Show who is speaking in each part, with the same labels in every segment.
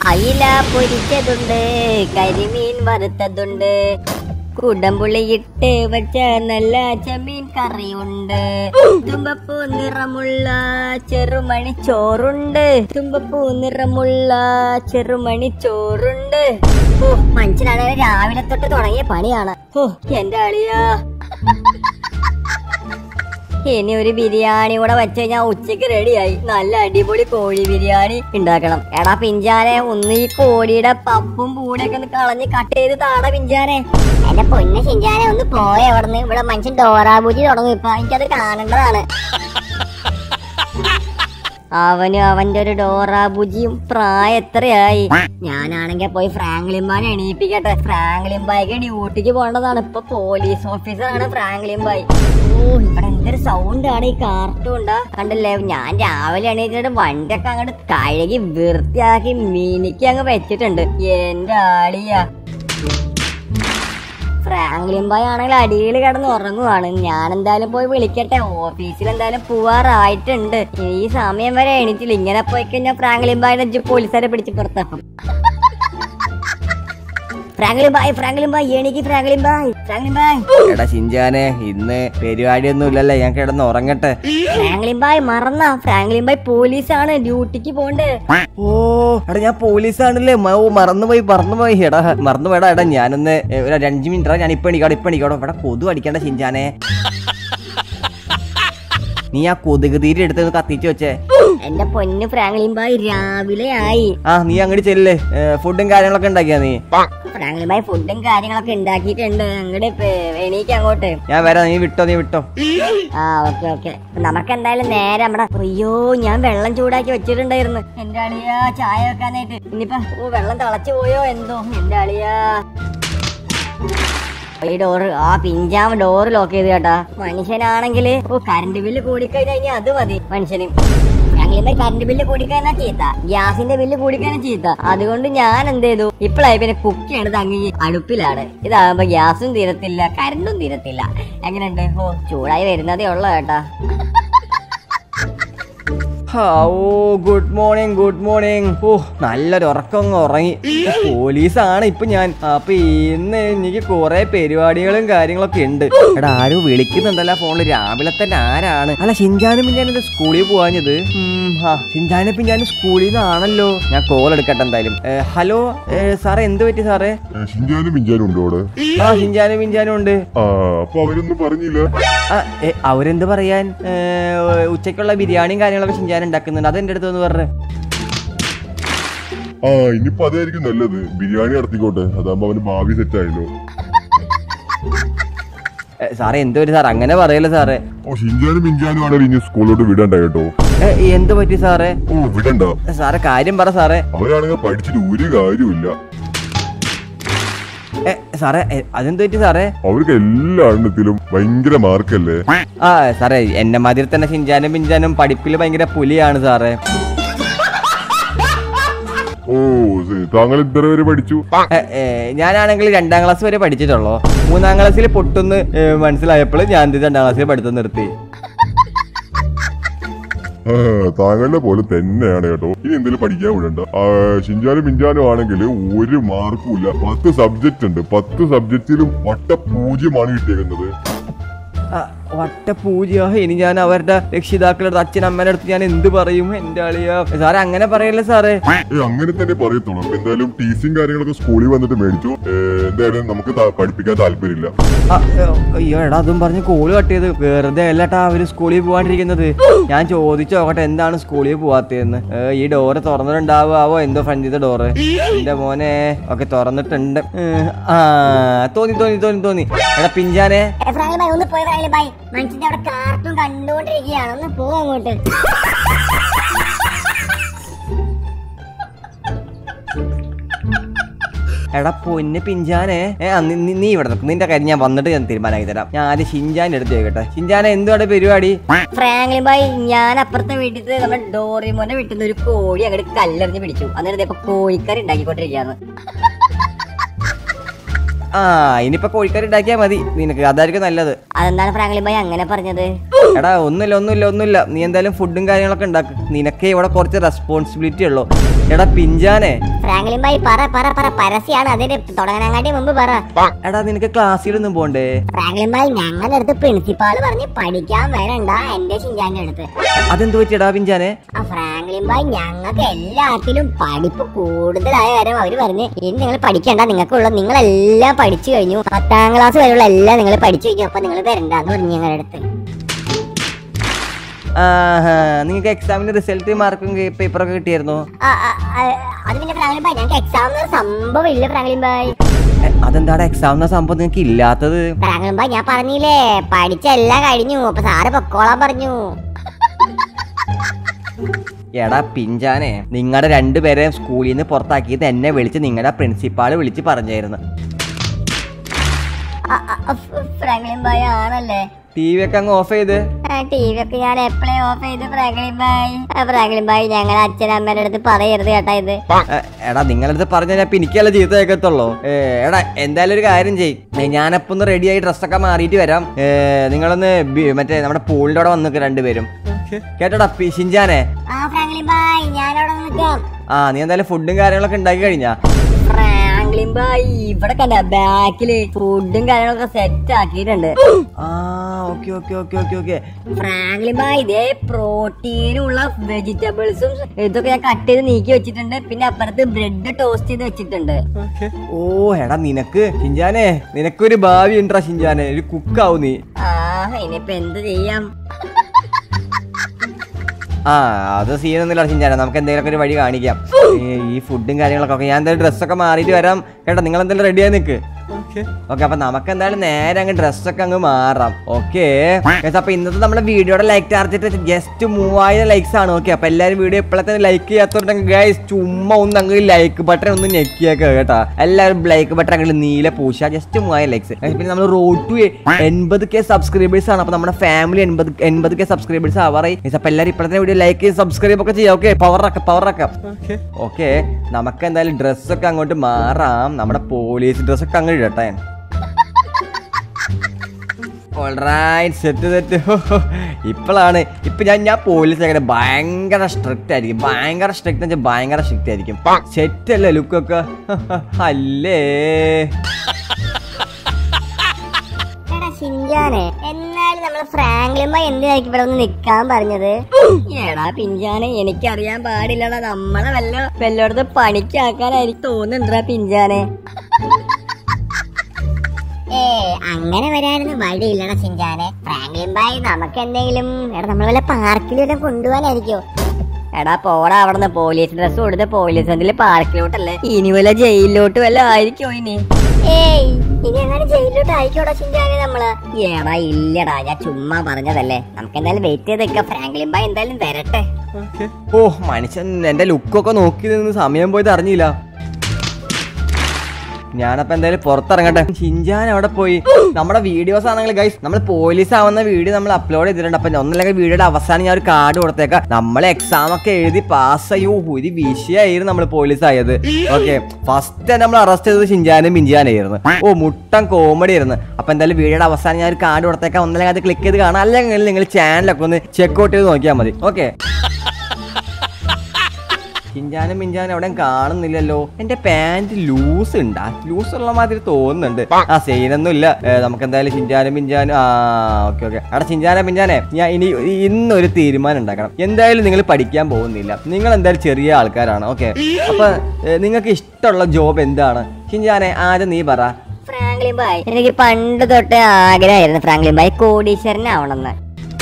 Speaker 1: അയില പൊരിച്ചതുണ്ട്, കരിമീൻ വറുത്തതുണ്ട്, കുടംപുളിയിട്ട് വെച്ച നല്ല ചെമ്മീൻ കറിയുണ്ട്, തുമ്പപ്പൂ നിറമുള്ള ചെറുമണി ചോറുണ്ട്, തുമ്പപ്പൂ നിറമുള്ള ചെറുമണി ചോറുണ്ട്. ഓ, മനുഷ്യനാണെങ്കിൽ രാവിലെ തൊട്ട് തുടങ്ങിയ പണിയാണ്. ഓ എന്റെ അളിയാ, ഇനി ഒരു ബിരിയാണി കൂടെ വെച്ച് കഴിഞ്ഞാൽ ഉച്ചക്ക് റെഡിയായി. നല്ല അടിപൊളി കോഴി ബിരിയാണി ഉണ്ടാക്കണം. എടാ പിഞ്ചാനെ, ഒന്ന് ഈ കോഴിയുടെ പപ്പും പൂടൊക്കെ ഒന്ന് കളഞ്ഞ് കട്ട് ചെയ്ത് താട പിഞ്ചാനെ.
Speaker 2: എന്റെ പൊന്ന് ചിഞ്ചാനെ, ഒന്ന് പോയ അവിടുന്ന്. ഇവിടെ മനുഷ്യൻ ഡോറാബൂജി തുടങ്ങും ഇപ്പൊ. എനിക്കത് കാണേണ്ടതാണ്.
Speaker 1: അവനും അവന്റെ ഒരു ഡോറാബുജിയും പ്രായം എത്രയായി. ഞാനാണെങ്കിൽ പോയി ഫ്രാങ്ക്ലിൻബാനെ എണീപ്പിക്കട്ടെ. ഫ്രാങ്ക്ലിൻബായിക്ക് ഡ്യൂട്ടിക്ക് പോകേണ്ടതാണ്. ഇപ്പൊ പോലീസ് ഓഫീസറാണ് ഫ്രാങ്ക്ലിൻബായി. ഓ, ഇവിടെ എന്തൊരു സൗണ്ട് ആണ് ഈ കാർട്ടൂണ്ടാ. കണ്ടില്ലേ, ഞാൻ രാവിലെ എണീറ്റിട്ട് വണ്ടിയൊക്കെ അങ്ങോട്ട് കഴുകി വൃത്തിയാക്കി മിനിക്ക് അങ്ങ് വെച്ചിട്ടുണ്ട്. എന്റെ ആളിയാ, ഫ്രാങ്ക്ലിൻബായ് ആണെങ്കിൽ അടിയിൽ കിടന്ന് ഉറങ്ങുവാണ്. ഞാൻ എന്തായാലും പോയി വിളിക്കട്ടെ. ഓഫീസിൽ എന്തായാലും പോവാറായിട്ടുണ്ട്. ഈ സമയം വരെ എണീറ്റില്ല. ഇങ്ങനെ പോയി കഴിഞ്ഞാൽ ഫ്രാങ്ക്ലിൻബായിനെ പോലീസുകാരെ പിടിച്ച് പുറത്താക്കും. ഫ്രാങ്ക്ലിൻബായ് എനിക്ക് ഫ്രാങ്ക്ലിൻബായ്.
Speaker 3: എടാ ഷിൻചാനെ, ഇന്ന് പരിപാടിയൊന്നും ഇല്ലല്ലേ, ഞാൻ കിടന്ന് ഉറങ്ങട്ടെ.
Speaker 1: ഫ്രാങ്ക്ലിൻബായ് മറന്നാ? ഫ്രാങ്ക്ലിൻബായ് പോലീസാണ്, ഡ്യൂട്ടിക്ക് പോണ്ടേ.
Speaker 3: ഓ എടാ, ഞാൻ പോലീസാണല്ലേ. മറന്നുപോയി. എടാ മറന്നുപോയടാ. എടാ ഞാനൊന്ന് ഒരു 5 മിനിറ്റ്. ഞാൻ ഇപ്പൊ എണീക്കോടോ. ഇവിടെ കൊതു അടിക്കണ്ട ഷിൻചാനെ. നീ ആ കൊതുക് തീരെ എടുത്ത് കത്തിച്ചു വെച്ചേ.
Speaker 1: എന്റെ പൊന്ന് ഫ്രാങ്ക്ലിൻബായ്, രാവിലെ ആയി.
Speaker 3: നീ അങ്ങോട്ട് ചെല്ലേ. ഫുഡും കാര്യങ്ങളൊക്കെ ഉണ്ടാക്കിയാ നീ?
Speaker 1: ഫ്രാങ്ക്ലിൻബായ് ഫുഡും കാര്യങ്ങളൊക്കെ ഉണ്ടാക്കിയിട്ടുണ്ട്. അങ്ങോട്ട് എണീക്ക് അങ്ങോട്ട്.
Speaker 3: ഞാൻ വരാം. നീ വിട്ടോ.
Speaker 1: ആ ഓക്കെ. നമുക്ക് എന്തായാലും നേരെ നമ്മുടെ. അയ്യോ, ഞാൻ വെള്ളം ചൂടാക്കി വെച്ചിട്ടുണ്ടായിരുന്നു എന്റെ അളിയാ, ചായ വെക്കാനായിട്ട്. ഇനിയിപ്പോ വെള്ളം തിളച്ചു പോയോ എന്തോ എന്റെ അളിയാ. ഈ ഡോറ്, ആ പിഞ്ചാമ ഡോറ് ലോക്ക് ചെയ്ത് കേട്ടാ. മനുഷ്യനാണെങ്കിൽ കറണ്ട് ബില്ല് കൂടിക്കഴിഞ്ഞാൽ ഇനി അത് മതി മനുഷ്യന്. ഞങ്ങളിപ്പോ കറണ്ട് ബില്ല് കൂടിക്കഴിഞ്ഞാൽ ചീത്ത, ഗ്യാസിന്റെ ബില്ല് കൂടിക്കഴിഞ്ഞാൽ ചീത്ത. അതുകൊണ്ട് ഞാൻ എന്ത് ചെയ്തു, ഇപ്പോഴായി പിന്നെ കുക്കിയാണ് തങ്ങി അടുപ്പിലാണ്. ഇതാകുമ്പോ ഗ്യാസും തീരത്തില്ല, കറണ്ടും തീരത്തില്ല. എങ്ങനെയുണ്ട്? ഓ, ചൂടായി വരുന്നതേ ഉള്ളു കേട്ടാ.
Speaker 3: Good morning. ഓ, നല്ലൊരു ഉറക്കം ഉറങ്ങി. പോലീസാണ് ഇപ്പൊ ഞാൻ. അപ്പൊ ഇന്ന് എനിക്ക് കുറെ പരിപാടികളും കാര്യങ്ങളൊക്കെ ഉണ്ട്. എടാ, ആരോ വിളിക്കുന്നുണ്ടല്ലോ ഫോണില്. രാവിലെ തന്നെ ആരാണ്? അല്ല, ഷിൻചാനും പിഞ്ചാനും സ്കൂളിൽ പോവാഞ്ഞത്? ഷിൻചാനും പിഞ്ചാനും സ്കൂളിൽ നിന്നാണല്ലോ. ഞാൻ കോൾ എടുക്കട്ടെ എന്തായാലും. ഹലോ സാറേ, എന്ത് പറ്റി സാറേ?
Speaker 4: ഷിൻചാനും പിഞ്ചാനും ഉണ്ടോ അവിടെ?
Speaker 3: ഷിൻചാനും പിഞ്ചാനും ഉണ്ട്.
Speaker 4: അപ്പൊ അവരൊന്നും പറഞ്ഞില്ല?
Speaker 3: അവരെന്ത് പറയാൻ? ഉച്ചക്കുള്ള ബിരിയാണിയും കാര്യങ്ങളൊക്കെ ഷിൻചാൻ ഉണ്ടാക്കുന്നുണ്ട്. അതെന്റെ അടുത്ത് ഒന്ന് പറഞ്ഞു.
Speaker 4: ഇനിയിപ്പോ അതായിരിക്കും നല്ലത്. ബിരിയാണി നടത്തിക്കോട്ടെ. അതാകുമ്പോ അവന് ഭാവി സെറ്റ് ആയല്ലോ.
Speaker 3: സാറേ, എന്ത് പറ്റി സാർ? അങ്ങനെ പറയല്ലേ സാറേ.
Speaker 4: ഷിൻചാനും പിഞ്ചാനും ആണെങ്കിൽ ഇനി സ്കൂളിലോട്ട് വിടണ്ട കേട്ടോ.
Speaker 3: എന്ത് പറ്റി സാറേ?
Speaker 4: വിടണ്ട
Speaker 3: സാറേ, കാര്യം പറ സാറേ.
Speaker 4: അവരാണെങ്കിൽ പഠിച്ചിട്ട് ഒരു കാര്യമില്ല
Speaker 3: സാറേ. അതെന്ത് പറ്റി സാറേ?
Speaker 4: അവർക്ക് എല്ലാ എണ്ണത്തിലും ഭയങ്കര മാർക്കല്ലേ.
Speaker 3: സാറേ, എന്നെ മാതിരി തന്നെ ഷിൻചാനും പിഞ്ചാനും പഠിപ്പിൽ ഭയങ്കര പുലിയാണ് സാറേ.
Speaker 4: താങ്കൾ എത്ര വരെ പഠിച്ചു?
Speaker 3: ഞാനാണെങ്കിൽ 2ാം ക്ലാസ് വരെ പഠിച്ചിട്ടുള്ളൂ. 3ാം ക്ലാസ്സിൽ പൊട്ടുന്ന് മനസ്സിലായപ്പോൾ ഞാൻ 2ാം ക്ലാസ്സിൽ പഠിത്തം നിർത്തി.
Speaker 4: താങ്കളുടെ പോലെ തന്നെയാണ് കേട്ടോ. ഇനി എന്തെങ്കിലും പഠിക്കാൻ വിടണ്ട. ഷിൻചാനും പിഞ്ചാനും ആണെങ്കിൽ ഒരു മാർക്കും ഇല്ല. 10 സബ്ജക്റ്റ് ഉണ്ട്. 10 സബ്ജക്റ്റിലും വട്ട 0 കിട്ടിയേക്കുന്നത്.
Speaker 3: വട്ടപൂജയോ? ഇനി ഞാൻ അവരുടെ രക്ഷിതാക്കളുടെ അച്ഛനമ്മേടെ അടുത്ത് ഞാൻ എന്ത് പറയും? എന്റെ അളിയാ. സാറേ, അങ്ങനെ പറയല്ലേ സാറേ.
Speaker 4: അങ്ങനെ തന്നെ പറയത്തുള്ളൂ. എന്തായാലും ടീച്ചിങ് കാര്യങ്ങളൊക്കെ സ്കൂളിൽ വന്നിട്ട് മേടിച്ചു. എന്തായാലും നമുക്ക് പഠിപ്പിക്കാൻ താല്പര്യമില്ല.
Speaker 3: അയ്യോ എടാ, അതും പറഞ്ഞ് കോള് കട്ട് ചെയ്ത്. വെറുതെ അല്ലട്ടാ അവര് സ്കൂളിൽ പോവാണ്ടിരിക്കുന്നത്. ഞാൻ ചോദിച്ചു നോക്കട്ടെ എന്താണ് സ്കൂളിൽ പോവാത്തതെന്ന്. ഈ ഡോറ് തുറന്നിട്ടുണ്ടാവോ എന്തോ ഫ്രണ്ടിത്തെ ഡോറ്? എന്റെ മോനെ ഒക്കെ തുറന്നിട്ടുണ്ട്. തോന്നി. എടാ പിഞ്ചാനെ,
Speaker 2: മനുഷ്യന്റെ അവിടെ കാർട്ടൂൺ കണ്ടുകൊണ്ടിരിക്കുകയാണ്. ഒന്ന് പോവാ അങ്ങോട്ട്.
Speaker 3: എടാ പൊന്ന് പിഞ്ചാനെ, നീ ഇവിടെ നിൽക്കും. നിന്റെ കാര്യം ഞാൻ വന്നിട്ട് ഞാൻ തീരുമാനമാക്കി തരാം. ഞാൻ ആദ്യം ഷിൻചാൻ എടുത്ത് ചോദിക്കട്ടെ. ഷിൻചാനെ, എന്തുവാണ് പരിപാടി?
Speaker 1: ഫ്രാങ്ക്ലിൻബായ്, ഞാൻ അപ്പുറത്തെ വീട്ടിൽ നമ്മുടെ ഡോറിമോനെ വീട്ടിൽ ഒരു കോഴി അങ്ങോട്ട് കല്ലെറിഞ്ഞ് പിടിച്ചു. അന്നേരം ഇപ്പൊ കോഴിക്കറി ഉണ്ടാക്കിക്കൊണ്ടിരിക്കുകയാണ്.
Speaker 3: ആ ഇനിയിപ്പൊ കോഴിക്കറി ഉണ്ടാക്കിയാ മതി നിനക്ക്, അതായിരിക്കും നല്ലത്.
Speaker 1: അതെന്താണ് ഫ്രാങ്ക്ലിൻ ഭായ് അങ്ങനെ പറഞ്ഞത്?
Speaker 3: എടാ ഒന്നുമില്ല, നീ എന്തായാലും ഫുഡും കാര്യങ്ങളൊക്കെ ഉണ്ടാക്കും. നിനക്കേ ഇവിടെ കുറച്ച് റെസ്പോൺസിബിലിറ്റി ഉള്ളൂ. എടാ പിഞ്ചാനെ.
Speaker 2: ഫ്രാങ്ക്ലിൻ ഭായ് പറ പരസ്യാണ്, അതിന് തുടങ്ങാനാണ്ടി മുമ്പ് പറ.
Speaker 3: എടാ നിനക്ക് ക്ലാസ്സിലൊന്നും പോണ്ടേ?
Speaker 2: ഫ്രാങ്ക്ലിൻ ഭായ് ഞങ്ങളുടെ അടുത്ത് പ്രിൻസിപ്പാള് പറഞ്ഞ് പഠിക്കാൻ വരണ്ട എന്റെ ഷിൻജാന്റെ അടുത്ത്.
Speaker 3: അതെന്ത് പറ്റിയടാ പിഞ്ചാനെ?
Speaker 2: ഫ്രാങ്ക്ലിൻ ഭായ് ഞങ്ങൾക്ക് എല്ലാത്തിലും പഠിപ്പ് കൂടുതലായ കാര്യം അവര് പറഞ്ഞ് ഇനി നിങ്ങൾ പഠിക്കണ്ട, നിങ്ങൾക്കുള്ള നിങ്ങളെല്ലാം പഠിച്ചു കഴിഞ്ഞു, 10ാം ക്ലാസ് വരെയുള്ള എല്ലാം നിങ്ങൾ പഠിച്ചു കഴിഞ്ഞു, അപ്പൊ നിങ്ങൾ വരണ്ടെന്ന് പറഞ്ഞു ഞങ്ങളുടെ അടുത്ത്.
Speaker 3: നിങ്ങൾക്ക് എക്സാമിന്റെ റിസൾട്ട് മാർക്കും പേപ്പറൊക്കെ കിട്ടിയായിരുന്നു?
Speaker 2: അത് പിന്നെ ഫ്രാങ്ക്ലിൻ ഭായ് ഞങ്ങൾക്ക് എക്സാം സംഭവം ഇല്ല ഫ്രാങ്ക്ലിൻ ഭായ്.
Speaker 3: അതെന്താടാ എക്സാം എന്ന സംഭവം നിങ്ങൾക്ക് ഇല്ലാത്തത്?
Speaker 2: ഫ്രാങ്ക്ലിൻ ഭായ് ഞാൻ പറഞ്ഞില്ലേ പഠിച്ച എല്ലാം കഴിഞ്ഞു, അപ്പൊ സാറ് പൊക്കോളാൻ പറഞ്ഞു.
Speaker 3: എടാ പിഞ്ചാനെ, നിങ്ങളുടെ രണ്ടുപേരെയും സ്കൂളിൽ നിന്ന് പുറത്താക്കിയത് എന്നെ വിളിച്ച് നിങ്ങളുടെ പ്രിൻസിപ്പാള് വിളിച്ച് പറഞ്ഞായിരുന്നു.
Speaker 1: ഫ്രാങ്ക്ലിൻ ഭായ് ആണല്ലേ?
Speaker 3: ടി വി ഒക്കെ അങ്ങ് ഓഫ് ചെയ്ത്.
Speaker 1: TV ഒക്കെ ഞാൻ എപ്പോഴേ ഓഫ് ചെയ്ത് ഫ്രാങ്ക്ലിൻ ഭായ്. ഫ്രാങ്ക്ലിൻ ഭായ് ഞങ്ങളെ അച്ഛനമ്മേന്റെ അടുത്ത് പറയരുത് കേട്ടാ ഇത്.
Speaker 3: എടാ നിങ്ങളടുത്ത് പറഞ്ഞാൽ എനിക്കല്ല ചീത്ത കേൾക്കത്തുള്ളൂ. എടാ എന്തായാലും ഒരു കാര്യം ചെയ്യ്, ഞാനപ്പോ ഒന്ന് റെഡി ആയി ഡ്രസ്സൊക്കെ മാറിയിട്ട് വരാം. നിങ്ങളൊന്ന് മറ്റേ നമ്മുടെ പൂളിന്റെ അവിടെ വന്നിട്ട് രണ്ടുപേരും കേട്ടോടാ ഷിൻജാനെ.
Speaker 2: ഫ്രാങ്ക്ലിൻ ഭായ് ഞാനവിടെ നിൽക്കാം.
Speaker 3: നീ എന്തായാലും ഫുഡും കാര്യങ്ങളൊക്കെ ഉണ്ടാക്കി കഴിഞ്ഞാ?
Speaker 1: ഫ്രാങ്ക്ലിൻ ഭായ് ഇവിടെ കണ്ട ബാക്കില് ഫുഡും കാര്യങ്ങളൊക്കെ സെറ്റ് ആക്കിയിട്ടുണ്ട്. ഫ്രാങ്ക്ലിൻ ഭായ് ഇതേ പ്രോട്ടീനുള്ള വെജിറ്റബിൾസും ഇതൊക്കെ ഞാൻ കട്ട് ചെയ്ത് നീക്കി വെച്ചിട്ടുണ്ട്. പിന്നെ അപ്പുറത്ത് ബ്രെഡ് ടോസ്റ്റ് ചെയ്ത് വെച്ചിട്ടുണ്ട്.
Speaker 3: ഓ എടാ നിനക്ക് ഷിൻജാനെ, നിനക്കൊരു ഭാവി ഉണ്ടാ ഷിൻജാനെ, ഒരു കുക്കാവും നീ.
Speaker 1: ഇനിയിപ്പൊ എന്ത് ചെയ്യാം?
Speaker 3: അത് സീനൊന്നുമില്ല ഷിൻജാനെ, നമുക്ക് എന്തെങ്കിലുമൊക്കെ ഒരു വഴി കാണിക്കാം. ഈ ഫുഡും കാര്യങ്ങളൊക്കെ ഞാൻ എന്തായാലും ഡ്രസ്സൊക്കെ മാറിയിട്ട് വരാം കേട്ടോ. നിങ്ങൾ എന്തായാലും റെഡിയായി നിൽക്ക്. ഓക്കെ, അപ്പൊ നമുക്ക് എന്തായാലും നേരെ അങ്ങ് ഡ്രസ്സൊക്കെ അങ്ങ് മാറാം. ഓക്കെ, അപ്പൊ ഇന്നത്തെ നമ്മുടെ വീഡിയോയുടെ ലൈക്ക് ടാർഗറ്റ് ജസ്റ്റ് 3000 ലൈക്സ് ആണ്. ഓക്കെ, അപ്പൊ എല്ലാവരും വീഡിയോ ഇപ്പോഴത്തെ ലൈക്ക് ചെയ്യാത്തവരുണ്ടെങ്കിൽ ഗൈസ് ചുമ്മാ ഒന്ന് അങ്ങ് ലൈക്ക് ബട്ടൺ ഒന്ന് ഞെക്കിയേക്ക കേട്ടോ. എല്ലാവരും ലൈക്ക് ബട്ടൺ അങ്ങനെ നീല പൂശ, ജസ്റ്റ് 3000 ലൈക്സ്. പിന്നെ നമ്മൾ റോഡ് ടു 80K സബ്സ്ക്രൈബേഴ്സ് ആണ്. അപ്പൊ നമ്മുടെ ഫാമിലി 80K സബ്സ്ക്രൈബേഴ്സ് ആവാറായി. അപ്പൊ എല്ലാവരും ഇപ്പോഴത്തെ വീഡിയോ ലൈക്ക് ചെയ്ത് സബ്സ്ക്രൈബ് ഒക്കെ ചെയ്യാം. ഓക്കെ, പവറാക്കാം. ഓക്കെ, നമുക്ക് എന്തായാലും ഡ്രസ്സൊക്കെ അങ്ങോട്ട് മാറാം. നമ്മുടെ പോലീസ് ഡ്രസ്സൊക്കെ അങ്ങ് ഇടട്ടെ. ഇപ്പോഴാണ് ഞാൻ പോലീസ് അങ്ങനെ ഭയങ്കര സ്ട്രിക്റ്റ് ആയിരിക്കും. ഭയങ്കര സ്ട്രിക്റ്റ് ആയിരിക്കും. സെറ്റ് അല്ലേ ലുക്കൊക്കെ? അല്ലേ
Speaker 2: ഷിൻജാനെ, എന്നാലും നമ്മള് ഫ്രാങ്ക്ലിൻ ഭായ് എന്തിനായിരിക്കും ഇവിടെ ഒന്ന് നിക്കാൻ പറഞ്ഞത്?
Speaker 1: എടാ പിഞ്ചാനെ, എനിക്കറിയാൻ പാടില്ലടാ. നമ്മളെ വല്ലോടത്ത് പണിക്കാക്കാനായിരിക്കും തോന്നുന്നുണ്ടാ പിഞ്ചാനെ.
Speaker 2: അങ്ങനെ വരാനൊന്നും വഴിയില്ലടാ ഷിൻജാനെ. ഫ്രാങ്ക്ലിൻ ഭായ് നമുക്ക് എന്തെങ്കിലും നമ്മൾ വല്ല പാർക്കിലും കൊണ്ടുപോകാനായിരിക്കോ?
Speaker 1: എടാ പോടാ അവിടുന്ന്. പോലീസ് ഡ്രസ് കൊടുത്ത് പോലീസ് വണ്ടിയില് പാർക്കിലോട്ടല്ലേ, ഇനി വല്ല ജയിലിലോട്ട് വല്ല ആയിരിക്കോ? ഇനി
Speaker 2: അങ്ങനെ ജയിലിലോട്ട് ആയിക്കോടാ ഷിൻജാനെ നമ്മള്?
Speaker 1: എടാ ഇല്ലടാ, ഞാൻ ചുമ്മാ പറഞ്ഞതല്ലേ. നമുക്ക് എന്തായാലും വെയിറ്റ് ചെയ്ത് നിൽക്കാം. ഫ്രാങ്ക്ലിൻ ഭായ് എന്തായാലും വരട്ടെ.
Speaker 3: മനുഷ്യൻ എന്റെ ലുക്കൊക്കെ നോക്കി നിന്ന് സമയം പോയത് അറിഞ്ഞില്ല. ഞാനപ്പോ എന്തായാലും പുറത്തിറങ്ങട്ടെ. ഷിൻജാൻ അവിടെ പോയി. നമ്മുടെ വീഡിയോസ് ആണെങ്കിൽ ഗൈസ് നമ്മൾ പോലീസ് ആവുന്ന വീഡിയോ നമ്മൾ അപ്ലോഡ് ചെയ്തിട്ടുണ്ട്. അപ്പൊ ഒന്നല്ലെങ്കിൽ വീഡിയോയുടെ അവസാനം ഞാൻ ഒരു കാർഡ് കൊടുത്തേക്കാം. നമ്മളെ എക്സാം ഒക്കെ എഴുതി പാസ്സായോ ഒരു വിഷയമായിരുന്നു നമ്മൾ പോലീസ് ആയത്. ഓക്കെ, ഫസ്റ്റ് നമ്മൾ അറസ്റ്റ് ചെയ്തത് ഷിൻജാനും മിഞ്ചാനായിരുന്നു. മുട്ടൻ കോമഡി ആയിരുന്നു. അപ്പൊ എന്തായാലും വീഡിയോയുടെ അവസാനം ഞാൻ ഒരു കാർഡ് കൊടുത്തേക്കാം. ഒന്നല്ലെങ്കിൽ അത് ക്ലിക്ക് ചെയ്ത് കാണാം, അല്ലെങ്കിൽ നിങ്ങൾ ചാനലൊക്കെ ഒന്ന് ചെക്ക് ഔട്ട് ചെയ്ത് നോക്കിയാൽ മതി. ഓക്കെ, ഷിൻജാനും മിഞ്ചാനും അവിടെ കാണുന്നില്ലല്ലോ. എന്റെ പാന്റ് ലൂസ് ഉണ്ടാ? ലൂസ് ഉള്ള മാതിരി തോന്നുന്നുണ്ട്. സീനൊന്നും ഇല്ല. നമുക്ക് എന്തായാലും ഷിൻജാനും മിഞ്ചാനും ഓക്കെ. അവിടെ ഷിൻജാനും മിഞ്ചാനെ, ഞാൻ ഇന്നൊരു തീരുമാനം ഉണ്ടാക്കണം. എന്തായാലും നിങ്ങൾ പഠിക്കാൻ പോകുന്നില്ല, നിങ്ങൾ എന്തായാലും ചെറിയ ആൾക്കാരാണ്. ഓക്കെ, അപ്പൊ നിങ്ങൾക്ക് ഇഷ്ടമുള്ള ജോബ് എന്താണ്? ഷിൻജാനെ ആദ്യം നീ പറ.
Speaker 1: ഫ്രാങ്ക്ലിൻ ഭായ്, എനിക്ക് പണ്ട് തൊട്ടേ ആഗ്രഹമായിരുന്നു ഫ്രാങ്ക്ലിൻ ഭായ് കോടീശ്വരനാവണമെന്ന്.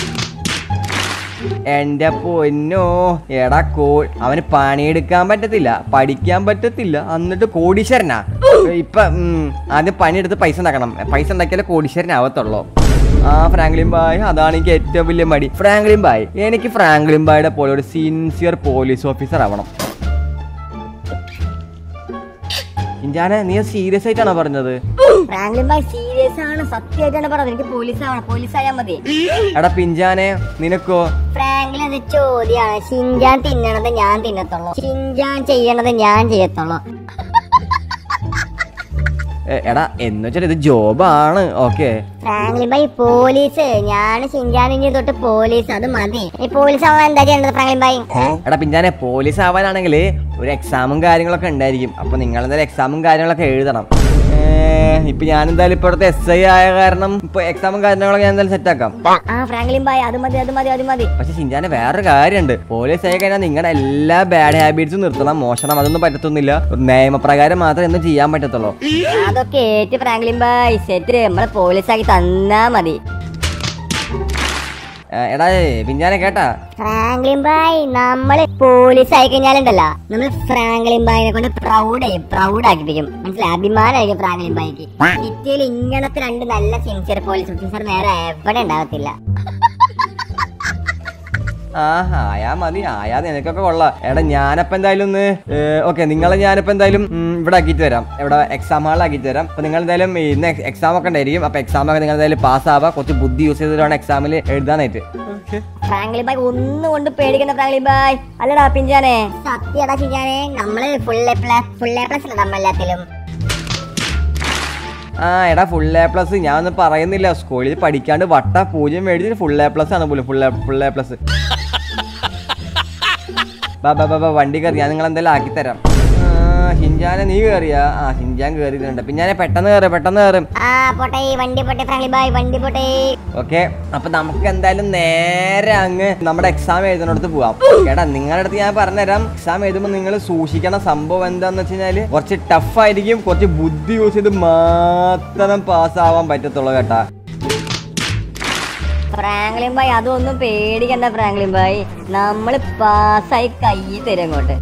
Speaker 3: എന്റെ പൊന്നോ, എടാ അവന് പണിയെടുക്കാൻ പറ്റത്തില്ല, പഠിക്കാൻ പറ്റത്തില്ല, എന്നിട്ട് കോടീശ്വരനാ? ഇപ്പൊ ആദ്യം പണിയെടുത്ത് പൈസ ഉണ്ടാക്കണം. പൈസ ഉണ്ടാക്കിയാലേ കോടീശ്വരനാവത്തുള്ളൂ. ഫ്രാങ്ക്ലിൻ ഭായ്, അതാണ് എനിക്ക് ഏറ്റവും വലിയ മടി. ഫ്രാങ്ക്ലിൻ ഭായ്, എനിക്ക് ഫ്രാങ്ക്ലിൻ ഭായിയുടെ പോലെ ഒരു സിൻസിയർ പോലീസ് ഓഫീസർ ആവണം. ഷിൻജാനെ, നീ സീരിയസ് ആയിട്ടാണോ പറഞ്ഞത്?
Speaker 1: ഫ്രാങ്ക്ലിൻ ഭായ് സീരിയസ് ആണ്, സത്യമായിട്ടാണ് പറഞ്ഞത്. എനിക്ക് പോലീസ് ആവണം, പോലീസ് ആയാൽ മതി.
Speaker 3: എടാ പിഞ്ചാനെ, നിനക്കോ?
Speaker 2: ഫ്രാങ്ക്ലിൻ അത് ചോദ്യമാണ്. ഷിൻജാൻ തിന്നണത് ഞാൻ തിന്നത്തുള്ളൂ, ഷിൻജാൻ ചെയ്യണത് ഞാൻ ചെയ്യത്തുള്ളൂ.
Speaker 3: എടാ എന്ന് വെച്ചാൽ ഇത് ജോബാണ്. ഓക്കെ
Speaker 2: ഫ്രാങ്ക്ലിൻ ഭായ് പോലീസ്, ഞാൻ ഷിൻജാനിന് തൊട്ട് പോലീസ്, അത് മതി. ഈ പോലീസ് ആവാൻ എന്താ ചെയ്യേണ്ടത് ഫ്രാങ്ക്ലിൻ ഭായ്?
Speaker 3: എടാ പിഞ്ചാനെ പോലീസ് ആവാനാണെങ്കിൽ ഒരു എക്സാമും കാര്യങ്ങളൊക്കെ ഉണ്ടായിരിക്കും. അപ്പൊ നിങ്ങൾ എന്തായാലും എക്സാമും കാര്യങ്ങളൊക്കെ എഴുതണം. ഇപ്പൊ ഞാൻ എന്തായാലും ഇപ്പോഴത്തെ SI ആയ കാരണം ഇപ്പൊ എക്സാമും കാര്യങ്ങളൊക്കെ ഞാൻ എന്തായാലും സെറ്റ് ആക്കാം.
Speaker 2: ഫ്രാങ്ക്ലിൻ ഭായ് അത് മതി അത് മതി അത് മതി.
Speaker 3: പക്ഷെ ഷിൻജാനെ വേറൊരു കാര്യമുണ്ട്. പോലീസ് ആയി കഴിഞ്ഞാൽ നിങ്ങളുടെ എല്ലാ ബാഡ് ഹാബിറ്റ്സും നിർത്തണം. മോഷണം അതൊന്നും പറ്റത്തൊന്നുമില്ല. നിയമപ്രകാരം മാത്രമേ ഒന്നും ചെയ്യാൻ പറ്റത്തുള്ളൂ.
Speaker 1: അതൊക്കെ ഏറ്റ് ഫ്രാങ്ക്ലിൻ ഭായ് സെറ്റ് നമ്മളെ പോലീസാക്കി തന്നാ മതി.
Speaker 3: എടാ പിഞ്ചാനെ കേട്ടാ?
Speaker 2: ഫ്രാങ്ക്ലിൻ ഭായ് നമ്മള് പോലീസ് ആയി കഴിഞ്ഞാലുണ്ടല്ലോ, നമ്മൾ ഫ്രാങ്ക്ലിൻ ഭായിനെ കൊണ്ട് പ്രൗഡ് ആക്കിപ്പിക്കും. മനസ്സിലായി? അഭിമാനമായിരിക്കും ഫ്രാങ്ക്ലിൻ ഭായിക്ക്. ഇന്ത്യയിൽ ഇങ്ങനത്തെ 2 നല്ല സിൻസിയർ പോലീസ് ഓഫീസർ വേറെ എവിടെ ഉണ്ടാകത്തില്ല.
Speaker 3: ആയാ മതി, ആയാ നിനക്കൊക്കെ കൊള്ളാം. എടാ ഞാനപ്പോ എന്തായാലും ഒന്ന് ഓക്കെ നിങ്ങളെ ഞാനിപ്പോ എന്തായാലും ഇവിടെ ആക്കിയിട്ട് തരാം. ഇവിടെ എക്സാം ഹാളിൽ ആക്കിയിട്ട് തരാം. അപ്പൊ നിങ്ങൾ എന്തായാലും ഇന്ന് എക്സാം ഒക്കെ ഉണ്ടായിരിക്കും. അപ്പൊ എക്സാം ഒക്കെ നിങ്ങൾ എന്തായാലും പാസ്സാവാ. കുറച്ച് ബുദ്ധി യൂസ് ചെയ്തിട്ടാണ് എക്സാമിൽ എഴുതാനായിട്ട്.
Speaker 1: ഫ്രാങ്ക്ലിൻ ഭായ് ഒന്നുകൊണ്ട് പേടിക്കണ്ട ഫ്രാങ്ക്ലിൻ ഭായ്. അല്ലടാ പിഞ്ചാനെ?
Speaker 2: സത്യടാ ഷിൻജാനെ, നമ്മള് ഫുൾ എ പ്ലസ് നമ്മളെല്ലാത്തിലും.
Speaker 3: എടാ ഫുൾ A+. ഞാൻ ഒന്നും പറയുന്നില്ല. സ്കൂളിൽ പഠിക്കാണ്ട് വട്ട 0 മേടിച്ചിട്ട് ഫുൾ A+ ആണ് പോലും. Full A+. ബാ വണ്ടി കയറി, ഞാൻ നിങ്ങൾ എന്തായാലും ആക്കി തരാം. ഷിൻജാനെ നീ കയറിയാ? ഷിൻജാൻ കയറിയിട്ടുണ്ട്. പിന്നെ ഞാൻ പെട്ടെന്ന് കയറും. ഓക്കെ അപ്പൊ നമുക്ക് എന്തായാലും നേരെ അങ്ങ് നമ്മുടെ എക്സാം എഴുതുന്നിടത്ത് പോവാം. എടാ നിങ്ങളുടെ അടുത്ത് ഞാൻ പറഞ്ഞുതരാം. എക്സാം എഴുതുമ്പോൾ നിങ്ങൾ സൂക്ഷിക്കണ സംഭവം എന്താന്ന് വെച്ച് കഴിഞ്ഞാല് കുറച്ച് ടഫ് ആയിരിക്കും. കുറച്ച് ബുദ്ധി യൂസ് ചെയ്ത് മാത്രം പാസ്സാവാൻ പറ്റത്തുള്ളൂ കേട്ടാ.
Speaker 1: ഫ്രാങ്ക്ലിൻ ഭായ് അതൊന്നും പേടിക്കണ്ട ഫ്രാങ്ക്ലിൻ ഭായ്. നമ്മള് പാസ്സായി കൈ തരും അങ്ങോട്ട്.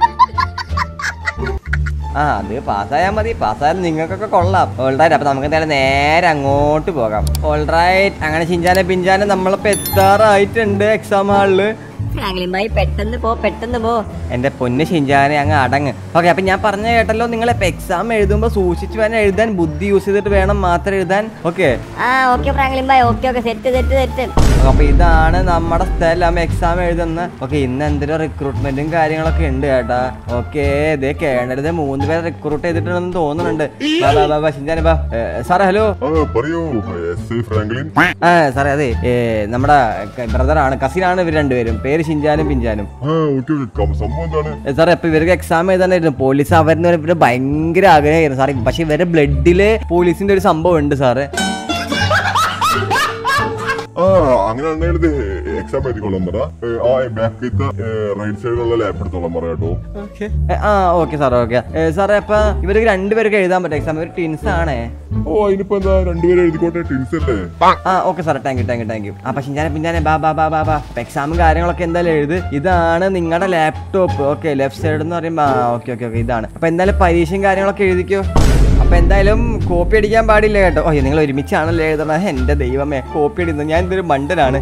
Speaker 3: അത് പാസ്സായാൽ മതി. പാസ്സായാലും നിങ്ങൾക്കൊക്കെ കൊള്ളാം. ഓൾറൈറ്റ് അപ്പൊ നമുക്ക് എന്തായാലും നേരെ അങ്ങോട്ട് പോകാം. ഓൾറൈറ്റ് അങ്ങനെ ഷിൻജാനെ പിഞ്ചാനെ നമ്മളിപ്പോ എത്താറായിട്ടുണ്ട് എക്സാം ഹാളില്.
Speaker 1: ഫ്രാങ്ക്ലിൻ ഭായ് പെട്ടെന്ന് പോ.
Speaker 3: എന്റെ പൊന്ന് ഷിൻജാനെ അങ്ങ് അടങ്ങ്. ഓക്കെ അപ്പൊ ഞാൻ പറഞ്ഞ കേട്ടല്ലോ, നിങ്ങൾ ഇപ്പൊ എക്സാം എഴുതുമ്പോ സൂക്ഷിച്ചു വേണം എഴുതാൻ. ബുദ്ധി യൂസ് ചെയ്തിട്ട് വേണം മാത്രം എഴുതാൻ. ഓക്കെ
Speaker 1: ഓക്കെ ഫ്രാങ്ക്ലിൻ ഭായ്. Okay set.
Speaker 3: അപ്പൊ ഇതാണ് നമ്മുടെ സ്ഥലം എക്സാം എഴുതുന്ന. ഓക്കെ ഇന്ന് എന്തൊരു റിക്രൂട്ട്മെന്റും കാര്യങ്ങളൊക്കെ ഉണ്ട് കേട്ടാ. ഓക്കെ ഇതേ കേരളത്തിലെ 3 പേരെ റിക്രൂട്ട് ചെയ്തിട്ടുണ്ടെന്ന് തോന്നുന്നുണ്ട്. ഷിൻജാനെ ബാ. സാറേ ഹലോ. സാറേ അതെ നമ്മുടെ ബ്രദറാണ്, കസിനാണ് ഇവർ രണ്ടുപേരും. പേര് ഷിൻജാനും പിഞ്ചാനും. സാറേ ഇപ്പൊ ഇവർക്ക് എക്സാം എഴുതാനായിരുന്നു. പോലീസ് അവരെന്ന് ഇവര് ഭയങ്കര ആഗ്രഹമായിരുന്നു സാറേ. പക്ഷെ ഇവരുടെ ബ്ലഡില് പോലീസിന്റെ ഒരു സംഭവം ഉണ്ട് സാറ്.
Speaker 4: അങ്ങനെ എക്സാം എഴുതിക്കൊള്ളാൻ പറ. റൈറ്റ് സൈഡിലുള്ള ലാപ്പ് എടുത്തോളാൻ പറയാട്ടോ.
Speaker 3: Okay sir. ഓക്കെ സാറേ അപ്പൊ ഇവർക്ക് 2 പേർക്ക് എഴുതാൻ പറ്റും എക്സാം. ഇവർ ടിൻസ് ആണേ.
Speaker 4: അതിനിപ്പോ എന്താ 2 പേര് എഴുതിക്കോട്ടെ. ടിൻസ് അല്ലേ?
Speaker 3: ഓക്കെ സാറേ താങ്ക് യു. അപ്പൊ പിഞ്ചാനെ ബാ. എക്സാമും കാര്യങ്ങളൊക്കെ എന്തായാലും എഴുത്. ഇതാണ് നിങ്ങളുടെ ലാപ്ടോപ്പ്. ഓക്കെ ലെഫ്റ്റ് സൈഡ് എന്ന് പറയുമ്പോ ഓക്കെ ഇതാണ്. അപ്പൊ എന്തായാലും പരീക്ഷയും കാര്യങ്ങളൊക്കെ എഴുതിക്കോ. അപ്പൊ എന്തായാലും കോപ്പി അടിക്കാൻ പാടില്ല കേട്ടോ. നിങ്ങൾ ഒരുമിച്ചാണല്ലോ എഴുതണത്. എന്റെ ദൈവമേ കോപ്പി അടിക്കുന്നത് ഞാൻ ഇതൊരു മണ്ടനാണ്.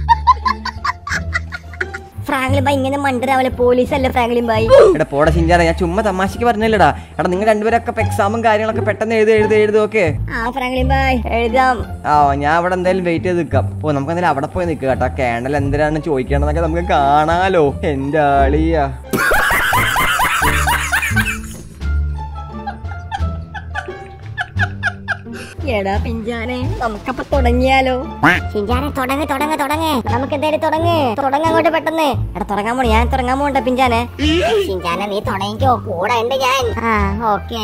Speaker 1: ഫ്രാങ്ക്ലിൻ ഭായ് ഇങ്ങനെ മണ്ടരാവല്ലേ? പോലീസ് അല്ലേ ഫ്രാങ്ക്ലിൻ ഭായ്?
Speaker 3: എടാ പോടാ ഷിൻജാനെ, ഞാൻ ചുമ്മാ തമാശക്ക് പറഞ്ഞില്ലടാ. എടാ നിങ്ങൾ 2 പേരൊക്കെ എക്സാമും കാര്യങ്ങളൊക്കെ പെട്ടെന്ന് എഴുത്. ഓക്കെ
Speaker 1: ഫ്രാങ്ക്ലിൻ ഭായ് എഴുതാം.
Speaker 3: ഞാൻ അവിടെ എന്തായാലും വെയിറ്റ് ചെയ്ത് നിൽക്കാം. നമുക്ക് എന്തായാലും അവിടെ പോയി നിൽക്കുക കേട്ടോ. കേണൽ എന്തിനാണ് ചോദിക്കേണ്ടതൊക്കെ നമുക്ക് കാണാലോ. എന്റെ ആളിയാ.
Speaker 1: എടാ പിഞ്ചാനെ നമുക്കപ്പൊ തുടങ്ങിയാലോ?
Speaker 2: ഷിൻജാനെ തുടങ്ങ്. നമുക്ക് എന്തായാലും തുടങ്ങാങ്ങോട്ട് പെട്ടെന്ന്.
Speaker 1: എടാ തുടങ്ങാൻ പോണ. ഞാൻ തുടങ്ങാൻ പോണ്ട പിഞ്ചാനെ.
Speaker 2: ഷിൻജാനെ നീ തുടങ്ങിക്കോ, കൂടെ ഉണ്ട് ഞാൻ. ഓക്കെ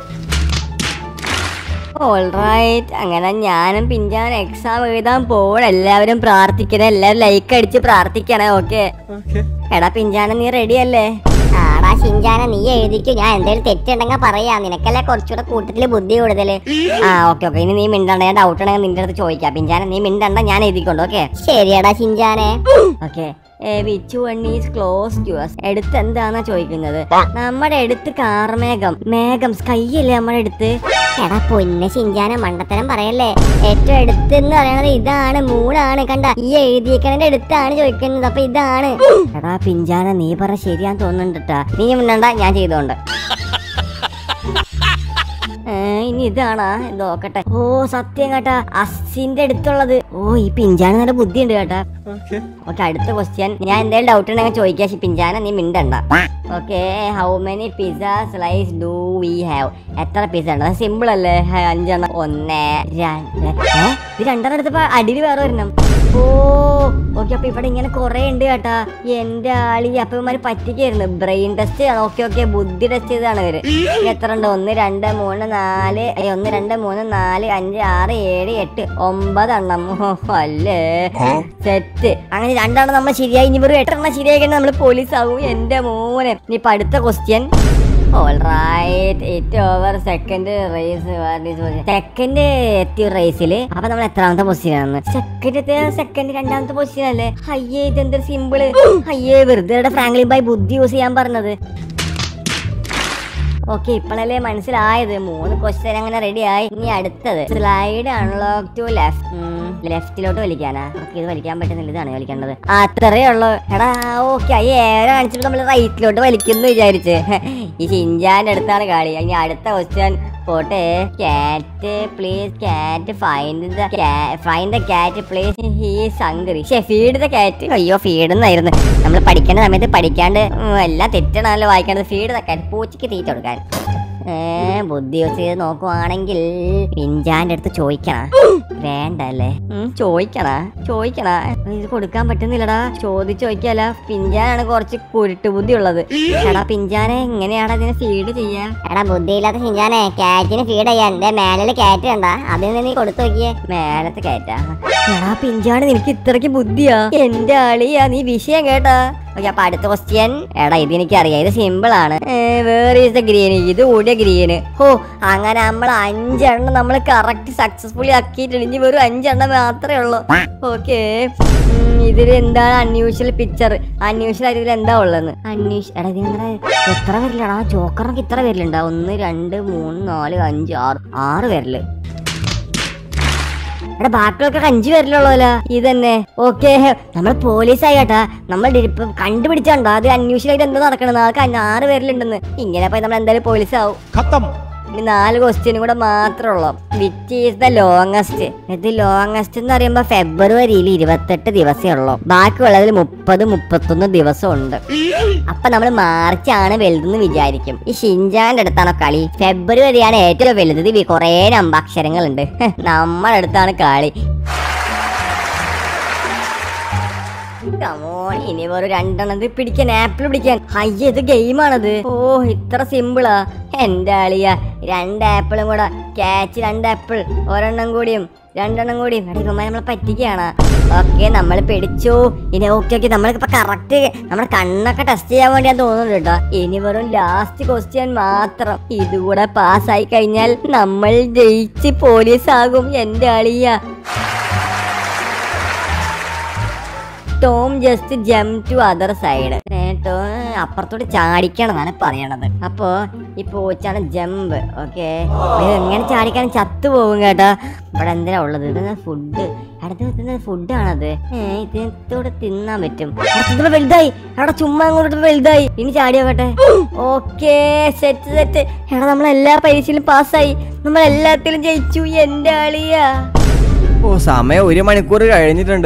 Speaker 1: ഓൾറൈറ്റ് അങ്ങനെ ഞാനും പിഞ്ചാൻ എക്സാം എഴുതാൻ പോകണം. എല്ലാവരും പ്രാർത്ഥിക്കണേ. എല്ലാവരും ലൈക്ക് അടിച്ച് പ്രാർത്ഥിക്കണേ. ഓക്കെ എടാ പിഞ്ചാനെ നീ റെഡി അല്ലേ?
Speaker 2: ആടാ ഷിൻജാനെ നീ എഴുതിക്കോ. ഞാൻ എന്തെങ്കിലും തെറ്റുണ്ടെങ്കിൽ പറയാ. നിനക്കല്ലേ കുറച്ചുകൂടെ കൂട്ടത്തില് ബുദ്ധി കൂടുതല്.
Speaker 1: ഓക്കെ ഇനി നീ മിണ്ടണ്ട. ഞാൻ ഡൗട്ട് ഉണ്ടെങ്കിൽ നിന്റെ അടുത്ത് ചോദിക്കാം. പിഞ്ചാനെ നീ മിണ്ടണ്ട, ഞാൻ എഴുതിക്കൊണ്ട്. ഓക്കെ
Speaker 2: ശരിയാടാ ഷിൻജാനെ.
Speaker 1: Okay which one is close to us? എടുത്ത് എന്താന്നാ ചോദിക്കുന്നത്. നമ്മുടെ അടുത്ത് മേഘം സ്കൈ അല്ലേ നമ്മുടെ അടുത്ത്.
Speaker 2: എടാ പൊന്നെ ഷിൻജാനെ മണ്ടത്തരം പറയല്ലേ. ഏറ്റവും അടുത്ത് എന്ന് പറയണത് ഇതാണ്, മൂടാണ്. കണ്ട ഈ എഴുതിയേക്കണന്റെ അടുത്താണ് ചോദിക്കുന്നത്. അപ്പൊ ഇതാണ്.
Speaker 1: എടാ പിഞ്ചാനെ നീ പറ ശരിയാന്ന് തോന്നുന്നുണ്ട്. നീ മിണ്ടണ്ട, ഞാൻ ചെയ്തോണ്ട്. ഇനി ഇതാണാ നോക്കട്ടെ. ഓ സത്യം കേട്ടാ, അസിന്റെ അടുത്തുള്ളത്. ഓ ഈ പിഞ്ചാന നല്ല ബുദ്ധിയുണ്ട് കേട്ടാ. ഓക്കെ, അടുത്ത ക്വസ്റ്റ്യൻ. ഞാൻ എന്തെങ്കിലും ഡൗട്ട് ഉണ്ടെങ്കിൽ ചോദിക്കാം. പിഞ്ചാന നീ മിണ്ടണ്ട. Okay, how many pizza slice do we have? എത്ര പിസ്സ ഉണ്ട്? സിമ്പിൾ അല്ലേ? 5 എണ്ണം. 1 2. ഇത് 2 എണ്ണം എടുത്തപ്പോ അടിയിൽ വേറെ വരണം. ഓ ഓക്കെ, അപ്പൊ ഇവിടെ ഇങ്ങനെ കൊറേ ഉണ്ട് കേട്ടാ. എന്റെ ആളി അപ്പൊ ഇവന്മാര് പറ്റിക്കായിരുന്നു. ബ്രെയിൻ ടെസ്റ്റ് ആണ്. ഓക്കെ, ബുദ്ധി ടെസ്റ്റ് ചെയ്താണ് ഇവര്. എത്ര ഉണ്ട്? 1 2 3 4 1 2 3 4 5 6 7 8 9 എണ്ണം. അല്ലേ സെറ്റ്. അങ്ങനെ 2 എണ്ണം നമ്മൾ ശരിയായി. ഇനി വെറും 8 എണ്ണം ശരിയായി നമ്മള് പോലീസ് ആവും. എന്റെ മോനെ. ഇനിയിപ്പൊ അടുത്ത question. All right, 8 over second race. Second എത്തിയ റേസില് അപ്പൊ നമ്മൾ എത്രാമത്തെ പൊസിഷൻ ആണ്? സെക്കൻഡ് 2ാമത്തെ പൊസിഷൻ അല്ലേ? അയ്യേ, ഇതെന്തൊരു സിമ്പിള്. അയ്യേ, വെറുതെ ഫ്രാങ്ക്ലിൻ ഭായ് ബുദ്ധി യൂസ് ചെയ്യാൻ പറഞ്ഞത്. ഓക്കെ, ഇപ്പോഴല്ലേ മനസ്സിലായത്. 3 ക്വസ്റ്റ്യൻ അങ്ങനെ റെഡി ആയി. ഇനി അടുത്തത് സ്ലൈഡ് അൺലോക്ക് ടു ലെഫ്റ്റിലോട്ട് വലിക്കാനാ. ഓക്കെ, ഇത് വലിക്കാൻ പറ്റുന്നില്ല. ഇതാണ് വലിക്കേണ്ടത്. അത്രേ ഉള്ളു. എടാ ഓക്കെ, ഏറെ കാണിച്ചിട്ട് നമ്മൾ റൈറ്റിലോട്ട് വലിക്കുന്നു വിചാരിച്ച്. ഈ ഷിൻജാന്റെ അടുത്താണ് കളി. ഇനി അടുത്ത ക്വസ്റ്റ്യൻ പോട്ടെ. Cat please, cat find the cat please he's hungry. Feed the cat. അയ്യോ, ഫീഡ് എന്നായിരുന്നു നമ്മൾ പഠിക്കേണ്ട സമയത്ത്. പഠിക്കാണ്ട് എല്ലാം തെറ്റണല്ലോ വായിക്കേണ്ടത്. ഫീഡ് ദ കാറ്റ്, പൂച്ചയ്ക്ക് തീറ്റ കൊടുക്കാൻ. ബുദ്ധി യൂസ് ചെയ്ത് നോക്കുവാണെങ്കിൽ പിഞ്ചാന്റെ അടുത്ത് ചോദിക്കണ വേണ്ടല്ലേ? ചോദിക്കണ ഇത് കൊടുക്കാൻ പറ്റുന്നില്ലടാ. ചോദിക്കാല. പിഞ്ചാനാണ് കുറച്ച് കുരുട്ട് ബുദ്ധി ഉള്ളത്. എടാ പിഞ്ചാനെ, എങ്ങനെയാടാ ഇതിനെ ഫീഡ് ചെയ്യാ?
Speaker 2: എടാ ബുദ്ധിയില്ലാത്ത ഷിൻജാനെ, കാറ്റിന് ഫീഡ് ചെയ്യാൻ മേലില് കാറ്റ് കണ്ടാ? അതിന് നീ കൊടുത്തു നോക്കിയേ.
Speaker 1: മേലത്തെ കാറ്റാ? എടാ പിഞ്ചാണ്, നിനക്ക് ഇത്രക്ക് ബുദ്ധിയാ? എന്റെ ആളിയാ, നീ വിഷയം കേട്ടാ. അപ്പൊ അടുത്ത ക്വസ്റ്റ്യൻ. എടാ ഇത് എനിക്കറിയാം, ഇത് സിമ്പിൾ ആണ്. വേറെ ഈസ് ദ ഗ്രീൻ? ഇത് കൂടിയ ഗ്രീന്. ഓ അങ്ങനെ നമ്മൾ 5 എണ്ണം നമ്മൾ കറക്റ്റ് സക്സസ്ഫുള്ളി ആക്കിയിട്ടുണ്ട്. ഇനി വെറും 5 എണ്ണം മാത്രമേ ഉള്ളൂ. ഓക്കെ, ഇതിൽ എന്താണ് അൺയൂഷ്വൽ പിക്ചർ? അൺയൂഷ്വൽ ആയിട്ട് ഇതിൽ എന്താ ഉള്ളത്? എടാ ഇതിനെന്താ എത്ര വരില്ലടാ? ജോക്കറിനൊക്കെ ഇത്ര വരില്ലുണ്ടാ? 1 2 3 4 5 6 വരല്. എടാ ബാക്കിയൊക്കെ 5 വരലുള്ളൂല. ഇതന്നെ. ഓക്കെ, നമ്മൾ പോലീസായി കേട്ടാ. നമ്മൾ കണ്ടുപിടിച്ചാണ്ടോ അത് അന്വേഷണം ആയിട്ട് എന്താ നടക്കണത്? ആൾക്ക് 6 വരലുണ്ടെന്ന്. ഇങ്ങനെ പോയി നമ്മൾ എന്തായാലും പോലീസ് ആവും. ഇനി 4 ക്വസ്റ്റ്യനും കൂടെ മാത്രമേ ഉള്ളൂ. Which is the longest? ഇത് ലോങ്ങസ്റ്റ് എന്ന് പറയുമ്പോ ഫെബ്രുവരിയിൽ 28 ദിവസമേ ഉള്ളൂ. ബാക്കിയുള്ളതിൽ 30 31 ദിവസം ഉണ്ട്. അപ്പൊ നമ്മൾ മാർച്ച് ആണ് വലുതെന്ന് വിചാരിക്കും. ഈ ഷിൻജാന്റെ അടുത്താണോ കളി? ഫെബ്രുവരിയാണ് ഏറ്റവും വലുത്. ഇത് കുറേ അക്ഷരങ്ങളുണ്ട്. നമ്മുടെ അടുത്താണ് കളി. ഇനി വെറും 2 എണ്ണം പിടിക്കാൻ, ആപ്പിൾ പിടിക്കാൻ. അയ്യ, ഇത് ഗെയിമാണത്. ഓ ഇത്ര സിമ്പിളാ. എന്റെ ആളിയ 2 ആപ്പിളും കൂടെ ക്യാച്ച്. 2 ആപ്പിൾ, 1 എണ്ണം കൂടിയും 2 എണ്ണം കൂടിയും. ഇവന്മാർ നമ്മളെ പറ്റിക്കാണ്. ഓക്കെ, നമ്മൾ പിടിച്ചു. ഇനി ഓക്കെ നമ്മളിപ്പോ കറക്റ്റ് നമ്മുടെ കണ്ണൊക്കെ ടെസ്റ്റ് ചെയ്യാൻ വേണ്ടിയാന്ന് തോന്നുന്നുണ്ട് കേട്ടോ. ഇനി വെറും ലാസ്റ്റ് ക്വസ്റ്റ്യൻ മാത്രം. ഇതുകൂടെ പാസ്സായി കഴിഞ്ഞാൽ നമ്മൾ ജയിച്ച് പോലീസ് ആകും. എന്റെ ആളിയ Tom just jump to other side. അപ്പുറത്തോട്ട് ചാടിക്കണം എന്നാണ് പറയണത്. അപ്പോ ഈ പോച്ചാണ് ജമ്പ്. ഓക്കെ, എങ്ങനെ ചാടിക്കാനും ചത്തുപോകും കേട്ടോ. ഇവിടെ എന്തിനാ ഉള്ളത്? ഇത് ഫുഡ്. അടുത്ത് ഫുഡാണത്. ഇതിനോട് തിന്നാൻ പറ്റും. വലുതായി. അവിടെ ചുമ്മാ അങ്ങോട്ട് വലുതായി. ഇനി ചാടിയോട്ടെ. Okay, set. എടാ നമ്മൾ എല്ലാ പരീക്ഷയിലും പാസ്സായി. നമ്മൾ എല്ലാത്തിലും ജയിച്ചു. എന്റെ ആളിയാ.
Speaker 3: ഓ സമയം 1 മണിക്കൂർ കഴിഞ്ഞിട്ടുണ്ട്.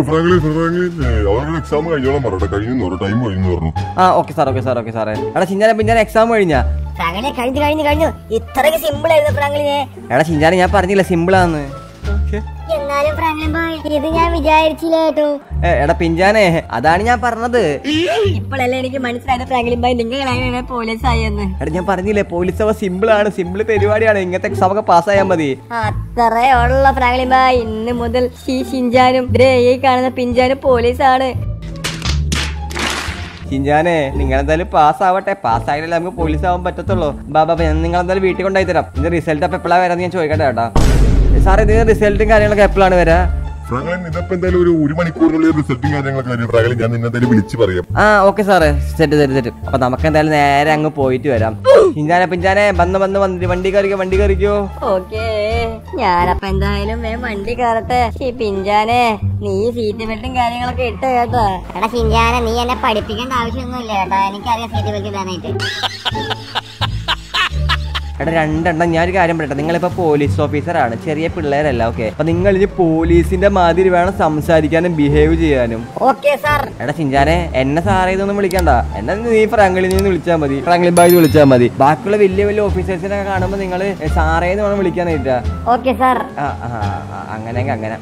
Speaker 4: എക്സാം കഴിഞ്ഞോളാം പറഞ്ഞ കഴിഞ്ഞു. ടൈം കഴിഞ്ഞു പറഞ്ഞു.
Speaker 3: ഓക്കെ സാറേ. എടാ ഷിൻജാനെ എക്സാം കഴിഞ്ഞാ?
Speaker 1: കഴിഞ്ഞു. ഇത്രയ്ക്ക് സിമ്പിൾ ആയിരുന്നു ഫ്രാങ്ക്ലിനെ.
Speaker 3: എടാ ഷിൻജാനെ ഞാൻ പറഞ്ഞില്ല സിമ്പിളാന്ന്.
Speaker 2: എന്നാലും ഫ്രാങ്ക്ലിൻ ഭായ്, ഇത് ഞാൻ വിചാരിച്ചില്ല കേട്ടോ.
Speaker 3: എടാ പിഞ്ചാനെ, അതാണ് ഞാൻ പറഞ്ഞത്.
Speaker 1: ഇപ്പോഴല്ലേ എനിക്ക് മനസ്സിലായത് ഫ്രാങ്ക്ലിൻ ഭായ് നിങ്ങൾ പോലീസ് ആയെന്ന്.
Speaker 3: എടാ ഞാൻ പറഞ്ഞില്ലേ പോലീസ് ആവാൻ സിമ്പിളാണ്. സിമ്പിൾ പരിപാടിയാണ്. ഇങ്ങനത്തെ എക്സാം ഒക്കെ പാസ്സായാൽ മതി.
Speaker 1: അത്രേ ഉള്ള ഫ്രാങ്ക്ലിൻ ഭായ്. ഇന്ന് മുതൽ ഷിൻജാനും ഈ കാണുന്ന പിഞ്ചാനും പോലീസാണ്.
Speaker 3: ഷിൻജാനെ, നിങ്ങളെന്തായാലും പാസ്സാവട്ടെ. പാസ്സായാലേ നമുക്ക് പോലീസ് ആവാൻ പറ്റത്തുള്ളൂ. ബാബാ നിങ്ങളെന്തായാലും വീട്ടിൽ കൊണ്ടായി തരാം. ഇതിന്റെ റിസൾട്ട് അപ്പൊ എപ്പോഴാണ് വരാന്ന് ഞാൻ ചോദിക്കട്ടെ കേട്ടാ. സാറേ ഇതിന്റെ റിസൾട്ടും കാര്യങ്ങളൊക്കെ എപ്പോഴാണ് വരാ?
Speaker 4: ഫ്രാങ്ക്ലിൻ ഇതിപ്പോ എന്തായാലും ഒരു മണിക്കൂറിനുള്ളിൽ റിസൾട്ടും കാര്യങ്ങളൊക്കെ വരും. ഫ്രാങ്ക്ലിൻ ഞാൻ നിന്നെ വിളിച്ച് പറയാം.
Speaker 3: ഓക്കെ സാറേ, സെറ്റ്. അപ്പൊ നമുക്ക് എന്തായാലും നേരെ അങ്ങ് പോയിട്ട് വരാം. പിഞ്ചാനെ വന്ന് വണ്ടി കയറിക്കോ.
Speaker 1: ഓക്കെ, ഞാനപ്പൊ എന്തായാലും വണ്ടി കയറട്ടെ. ഈ പിഞ്ചാനെ, നീ സീറ്റ് ബെൽറ്റും കാര്യങ്ങളൊക്കെ ഇട്ട് കേട്ടോ.
Speaker 2: എടാ ഷിൻജാനെ, നീ എന്നെ പഠിപ്പിക്കേണ്ട ആവശ്യമൊന്നും ഇല്ല കേട്ടോ. എനിക്കറിയാം സീറ്റ് ബെൽറ്റ് ഇടാനായിട്ട്.
Speaker 3: എടാ രണ്ടെണ്ണം ഞാനൊരു കാര്യം പറയട്ടെ, നിങ്ങളിപ്പോ പോലീസ് ഓഫീസറാണ്, ചെറിയ പിള്ളേരല്ല. ഓക്കെ, അപ്പൊ നിങ്ങൾ ഇനി പോലീസിന്റെ മാതിരി വേണം സംസാരിക്കാനും ബിഹേവ് ചെയ്യാനും.
Speaker 1: Okay sir.
Speaker 3: എടാ ചിഞ്ചാനെ, എന്നെ സാറേ ഇതൊന്നും വിളിക്കണ്ട, എന്നെ നീ ഫ്രാങ്ക്ലിനെ വിളിച്ചാൽ മതി, ഫ്രാങ്ക്ലിൻ ബായി വിളിച്ചാൽ മതി. ബാക്കിയുള്ള വലിയ വലിയ ഓഫീസേഴ്സിനൊക്കെ കാണുമ്പോൾ നിങ്ങൾ സാറേന്ന് വേണം വിളിക്കാനായിട്ടാ.
Speaker 1: Okay sir.
Speaker 3: അങ്ങനെയെങ്കിൽ അങ്ങനെ.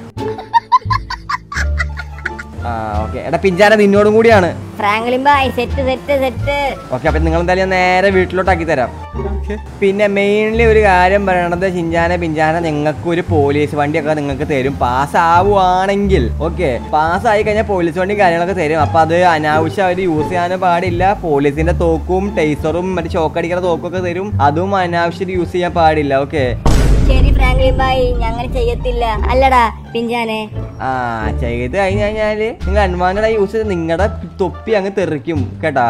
Speaker 3: ഓക്കെ. എടാ പിഞ്ചാന നിന്നോടും കൂടിയാണ്.
Speaker 1: ഫ്രാങ്ക്ലിൻ ബായ് സെറ്റ് സെറ്റ് സെറ്റ്.
Speaker 3: ഓക്കെ, അപ്പൊ നിങ്ങൾ എന്തായാലും ഞാൻ നേരെ വീട്ടിലോട്ടാക്കി തരാം. പിന്നെ മെയിൻലി ഒരു കാര്യം പറയണത്, ചിഞ്ചാന പിഞ്ചാന നിങ്ങൾക്ക് ഒരു പോലീസ് വണ്ടിയൊക്കെ നിങ്ങൾക്ക് തരും പാസ്സാവുകയാണെങ്കിൽ. ഓക്കെ, പാസ്സായി കഴിഞ്ഞാൽ പോലീസ് വണ്ടി കാര്യങ്ങളൊക്കെ തരും. അപ്പൊ അത് അനാവശ്യം അവർ യൂസ് ചെയ്യാനും പാടില്ല. പോലീസിന്റെ തോക്കും ടേസറും മറ്റേ ഷോക്കടിക്കുന്ന തോക്കും ഒക്കെ തരും, അതും അനാവശ്യം യൂസ് ചെയ്യാൻ പാടില്ല. ഓക്കെ
Speaker 1: ശരി ഫ്രാങ്ക്ലിൻ ബായ്, ഞങ്ങൾ ചെയ്യത്തില്ല അല്ലടാ പിഞ്ചാനെ.
Speaker 3: ചെയ്ത് കഴിഞ്ഞ് കഴിഞ്ഞാല് നിങ്ങൾ അൺവാണ്ടഡ് യൂസ് ചെയ്ത് നിങ്ങളുടെ തൊപ്പി അങ്ങ് തെറിക്കും കേട്ടാ.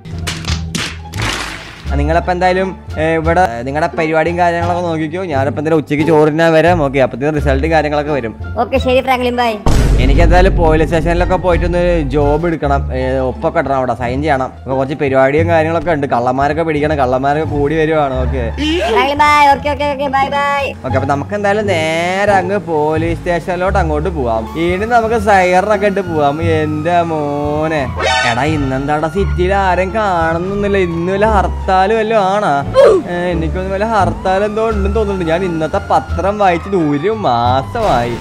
Speaker 3: നിങ്ങളപ്പോ എന്തായാലും ഇവിടെ നിങ്ങളുടെ പരിപാടിയും കാര്യങ്ങളൊക്കെ നോക്കിക്കോ. ഞാനിപ്പോ എന്തായാലും ഉച്ചയ്ക്ക് ചോറിനാ വരാം. ഓക്കെ, അപ്പത്തേക്കും റിസൾട്ടും കാര്യങ്ങളൊക്കെ വരും.
Speaker 1: ഓക്കെ ശരി ഫ്രാങ്ക്ലിൻ ബായ്.
Speaker 3: എനിക്ക് എന്തായാലും പോലീസ് സ്റ്റേഷനിലൊക്കെ പോയിട്ടൊന്ന് ജോബ് എടുക്കണം, ഒപ്പൊക്കെ ഇടണം, അവിടെ സൈൻ ചെയ്യണം. കുറച്ച് പരിപാടിയും കാര്യങ്ങളൊക്കെ ഉണ്ട്. കള്ളന്മാരൊക്കെ പിടിക്കണം, കള്ളന്മാരൊക്കെ കൂടി വരുവാണ്. ഓക്കെ ഓക്കെ, അപ്പൊ നമുക്ക് എന്തായാലും നേരെ അങ്ങ് പോലീസ് സ്റ്റേഷനിലോട്ട് അങ്ങോട്ട് പോവാം. ഇനി നമുക്ക് സൈറനൊക്കെ ഇട്ട് പോവാം. എന്റെ മോനെ, എടാ ഇന്നെന്താടാ സിറ്റിയിൽ ആരും കാണുന്നൊന്നുമില്ല. ഇന്ന് വല്ല ഹർത്താലും വല്ലതും ആണാ? എനിക്കൊന്നും വല്ല ഹർത്താൽ എന്തോ ഉണ്ടെന്ന് തോന്നുന്നുണ്ട്. ഞാൻ ഇന്നത്തെ പത്രം വായിച്ചിട്ട് 1 മാസമായി.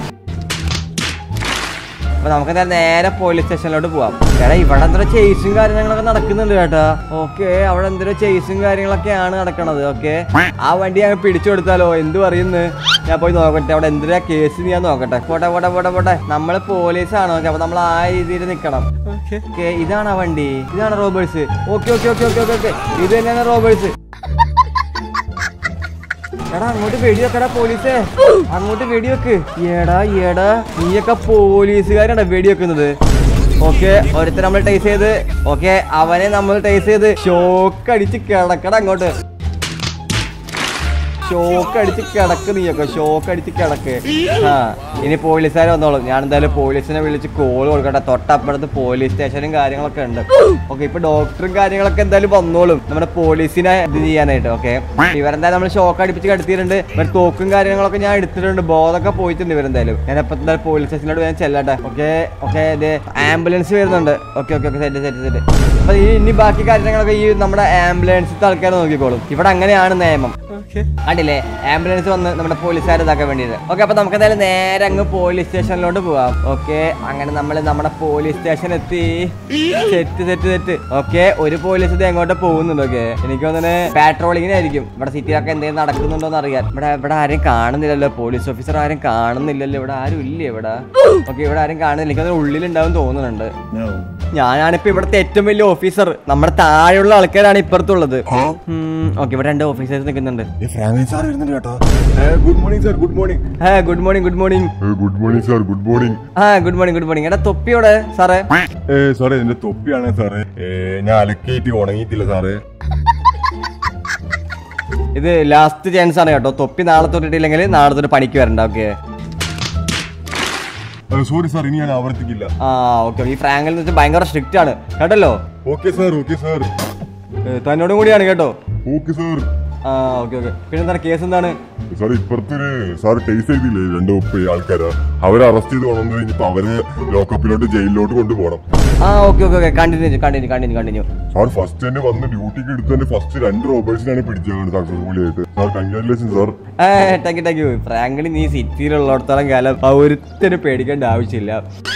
Speaker 3: അപ്പൊ നമുക്ക് നേരെ പോലീസ് സ്റ്റേഷനിലോട്ട് പോവാം. എടാ ഇവിടെ എന്തോ ചേസും കാര്യങ്ങളൊക്കെ നടക്കുന്നുണ്ട് കേട്ടാ. ഓക്കെ, അവിടെ എന്തോ ചേസും കാര്യങ്ങളൊക്കെയാണ് നടക്കണത്. ഓക്കെ, ആ വണ്ടി ഞങ്ങൾ പിടിച്ചു കൊടുത്താലോ? എന്ത് പറയുന്നു? ഞാൻ പോയി നോക്കട്ടെ അവിടെ എന്തിനാ കേസ് ഞാൻ നോക്കട്ടെ. പോട്ടെ പോട്ടെ പോട്ടെ പോട്ടെ, നമ്മള് പോലീസാണ്. ഓക്കെ, അപ്പൊ നമ്മൾ ആ രീതിയിൽ നിക്കണം. ഓക്കെ, ഇതാണ് ആ വണ്ടി, ഇതാണ് robbers. Okay okay okay okay okay, ഇത് തന്നെയാണ് റോബേഴ്സ്. എടാ അങ്ങോട്ട് വെടിവെക്കടാ പോലീസേ, അങ്ങോട്ട് വെടിവെക്ക്. എടാ എടാ നീയൊക്കെ പോലീസുകാരാണ് വെടിവെക്കുന്നത്. ഓക്കെ, ഒരുത്തർ നമ്മൾ ടേസ് ചെയ്ത്. ഓക്കെ, അവനെ നമ്മൾ ടേസ് ചെയ്ത് ഷോക്ക് അടിച്ച് കിടക്കട അങ്ങോട്ട്. ഷോക്ക് അടിച്ച് കിടക്ക് നീയൊക്കെ, ഷോക്ക് അടിച്ച് കിടക്ക്. ഇനി പോലീസുകാർ വന്നോളും. ഞാൻ എന്തായാലും പോലീസിനെ വിളിച്ച് കോൾ കൊടുക്കട്ടെ. തൊട്ടപ്പുറത്ത് പോലീസ് സ്റ്റേഷനും കാര്യങ്ങളൊക്കെ ഉണ്ട്. ഓക്കെ, ഇപ്പൊ ഡോക്ടറും കാര്യങ്ങളൊക്കെ എന്തായാലും വന്നോളും നമ്മുടെ പോലീസിനെ ഇത് ചെയ്യാനായിട്ട്. ഓക്കെ, ഇവരെന്തായാലും നമ്മൾ ഷോക്ക് അടിപ്പിച്ച് കിടത്തിയിട്ടുണ്ട്. ഇവർ തോക്കും കാര്യങ്ങളൊക്കെ ഞാൻ എടുത്തിട്ടുണ്ട്, ബോധമൊക്കെ പോയിട്ടുണ്ട് ഇവരെന്തായാലും. ഞാനപ്പോ എന്തായാലും പോലീസ് സ്റ്റേഷനിലോട്ട് ഞാൻ ചെല്ലട്ടെ. ഓക്കെ ഓക്കെ, ഇത് ആംബുലൻസ് വരുന്നുണ്ട്. Okay okay okay, set set set. അപ്പൊ ഇനി ബാക്കി കാര്യങ്ങളൊക്കെ ഈ നമ്മുടെ ആംബുലൻസിന്റെ ആൾക്കാർ നോക്കിക്കോളും. ഇവിടെ അങ്ങനെയാണ് നിയമം. കണ്ടില്ലേ, ആംബുലൻസ് വന്ന് നമ്മുടെ പോലീസുകാർ ഇതാക്കാൻ വേണ്ടിയിട്ട്. ഓക്കെ, അപ്പൊ നമുക്ക് എന്തായാലും നേരെ അങ്ങ് പോലീസ് സ്റ്റേഷനിലോട്ട് പോവാം. ഓക്കെ, അങ്ങനെ നമ്മൾ നമ്മുടെ പോലീസ് സ്റ്റേഷൻ എത്തി. Set set set. ഓക്കെ, ഒരു പോലീസ് ഇത് എങ്ങോട്ട് പോകുന്നുണ്ട്. ഓക്കെ, എനിക്ക് തോന്നുന്നു പാട്രോളിങ്ങിനായിരിക്കും. ഇവിടെ സിറ്റിയിലൊക്കെ എന്തെങ്കിലും നടക്കുന്നുണ്ടോന്ന് അറിയാൻ. ഇവിടെ ആരും കാണുന്നില്ലല്ലോ, പോലീസ് ഓഫീസർ ആരും കാണുന്നില്ലല്ലോ. ഇവിടെ ആരും ഇല്ലേ ഇവിടെ? ഓക്കെ, ഇവിടെ ആരും കാണുന്നില്ല. എനിക്കത് ഉള്ളിലുണ്ടാവും തോന്നുന്നുണ്ട്. ഞാനാണിപ്പോ ഇവിടുത്തെ ഏറ്റവും വലിയ ഓഫീസർ. നമ്മുടെ താഴെയുള്ള ആൾക്കാരാണ് ഇപ്പുറത്തുള്ളത്. ഓക്കെ, ഇവിടെ 2 ഓഫീസേഴ്സ് നിൽക്കുന്നുണ്ട്.
Speaker 4: Good morning sir. Good morning.
Speaker 3: Good morning good morning.
Speaker 4: Good morning sir. Good morning.
Speaker 3: Good morning good morning. എടാ തൊപ്പിയോടെ സാറേ?
Speaker 4: സാറേ എന്റെ തൊപ്പിയാണ് സാറേ, ഞാൻ അലക്കേറ്റ് ഉണങ്ങിയിട്ടില്ല സാറേ.
Speaker 3: ഇത് ലാസ്റ്റ് ചാൻസ് ആണ് കേട്ടോ. തൊപ്പി നാളെ തൊട്ടിട്ടില്ലെങ്കിൽ നാളെ തൊട്ട് പണിക്ക് വരണ്ട. ഓക്കെ,
Speaker 4: സോറി സാർ, ഇനി ഞാൻ ആവർത്തിക്കില്ല.
Speaker 3: ഓക്കെ, ഈ ഫ്രാങ്കിൽ വെച്ച് ഭയങ്കര സ്ട്രിക്റ്റ് ആണ് കേട്ടല്ലോ.
Speaker 4: Okay sir. Okay sir.
Speaker 3: തന്നോടും കൂടിയാണ് കേട്ടോ.
Speaker 4: Okay sir.
Speaker 3: Okay okay. പിന്നെ എന്താണ് കേസ്? എന്താണ്
Speaker 4: സാർ? ഇപ്പുറത്തൊരു സാർ ടേസ് ചെയ്തില്ലേ 2 ആൾക്കാര്, അവരെ അറസ്റ്റ് ചെയ്ത് കൊണ്ടു കഴിഞ്ഞപ്പോ അവരെ ലോക്കപ്പിലോട്ട് ജയിലിലോട്ട് കൊണ്ടുപോകണം.
Speaker 3: Okay okay okay, continue.
Speaker 4: Sir first തന്നെ വന്ന് ഡ്യൂട്ടിക്ക് എടുത്തതിന്റെ ഫസ്റ്റ് 2 റോബേഴ്സിനാണ് പിടിച്ചത് സക്സസ്ഫുള്ളി ആയിട്ട്. Sir congratulation sir.
Speaker 3: Thank you. ഫ്രാങ്കിളി നീ സിറ്റിയിലുള്ളിടത്തോളം കാലം ഒരുത്തരും പേടിക്കേണ്ട ആവശ്യമില്ല.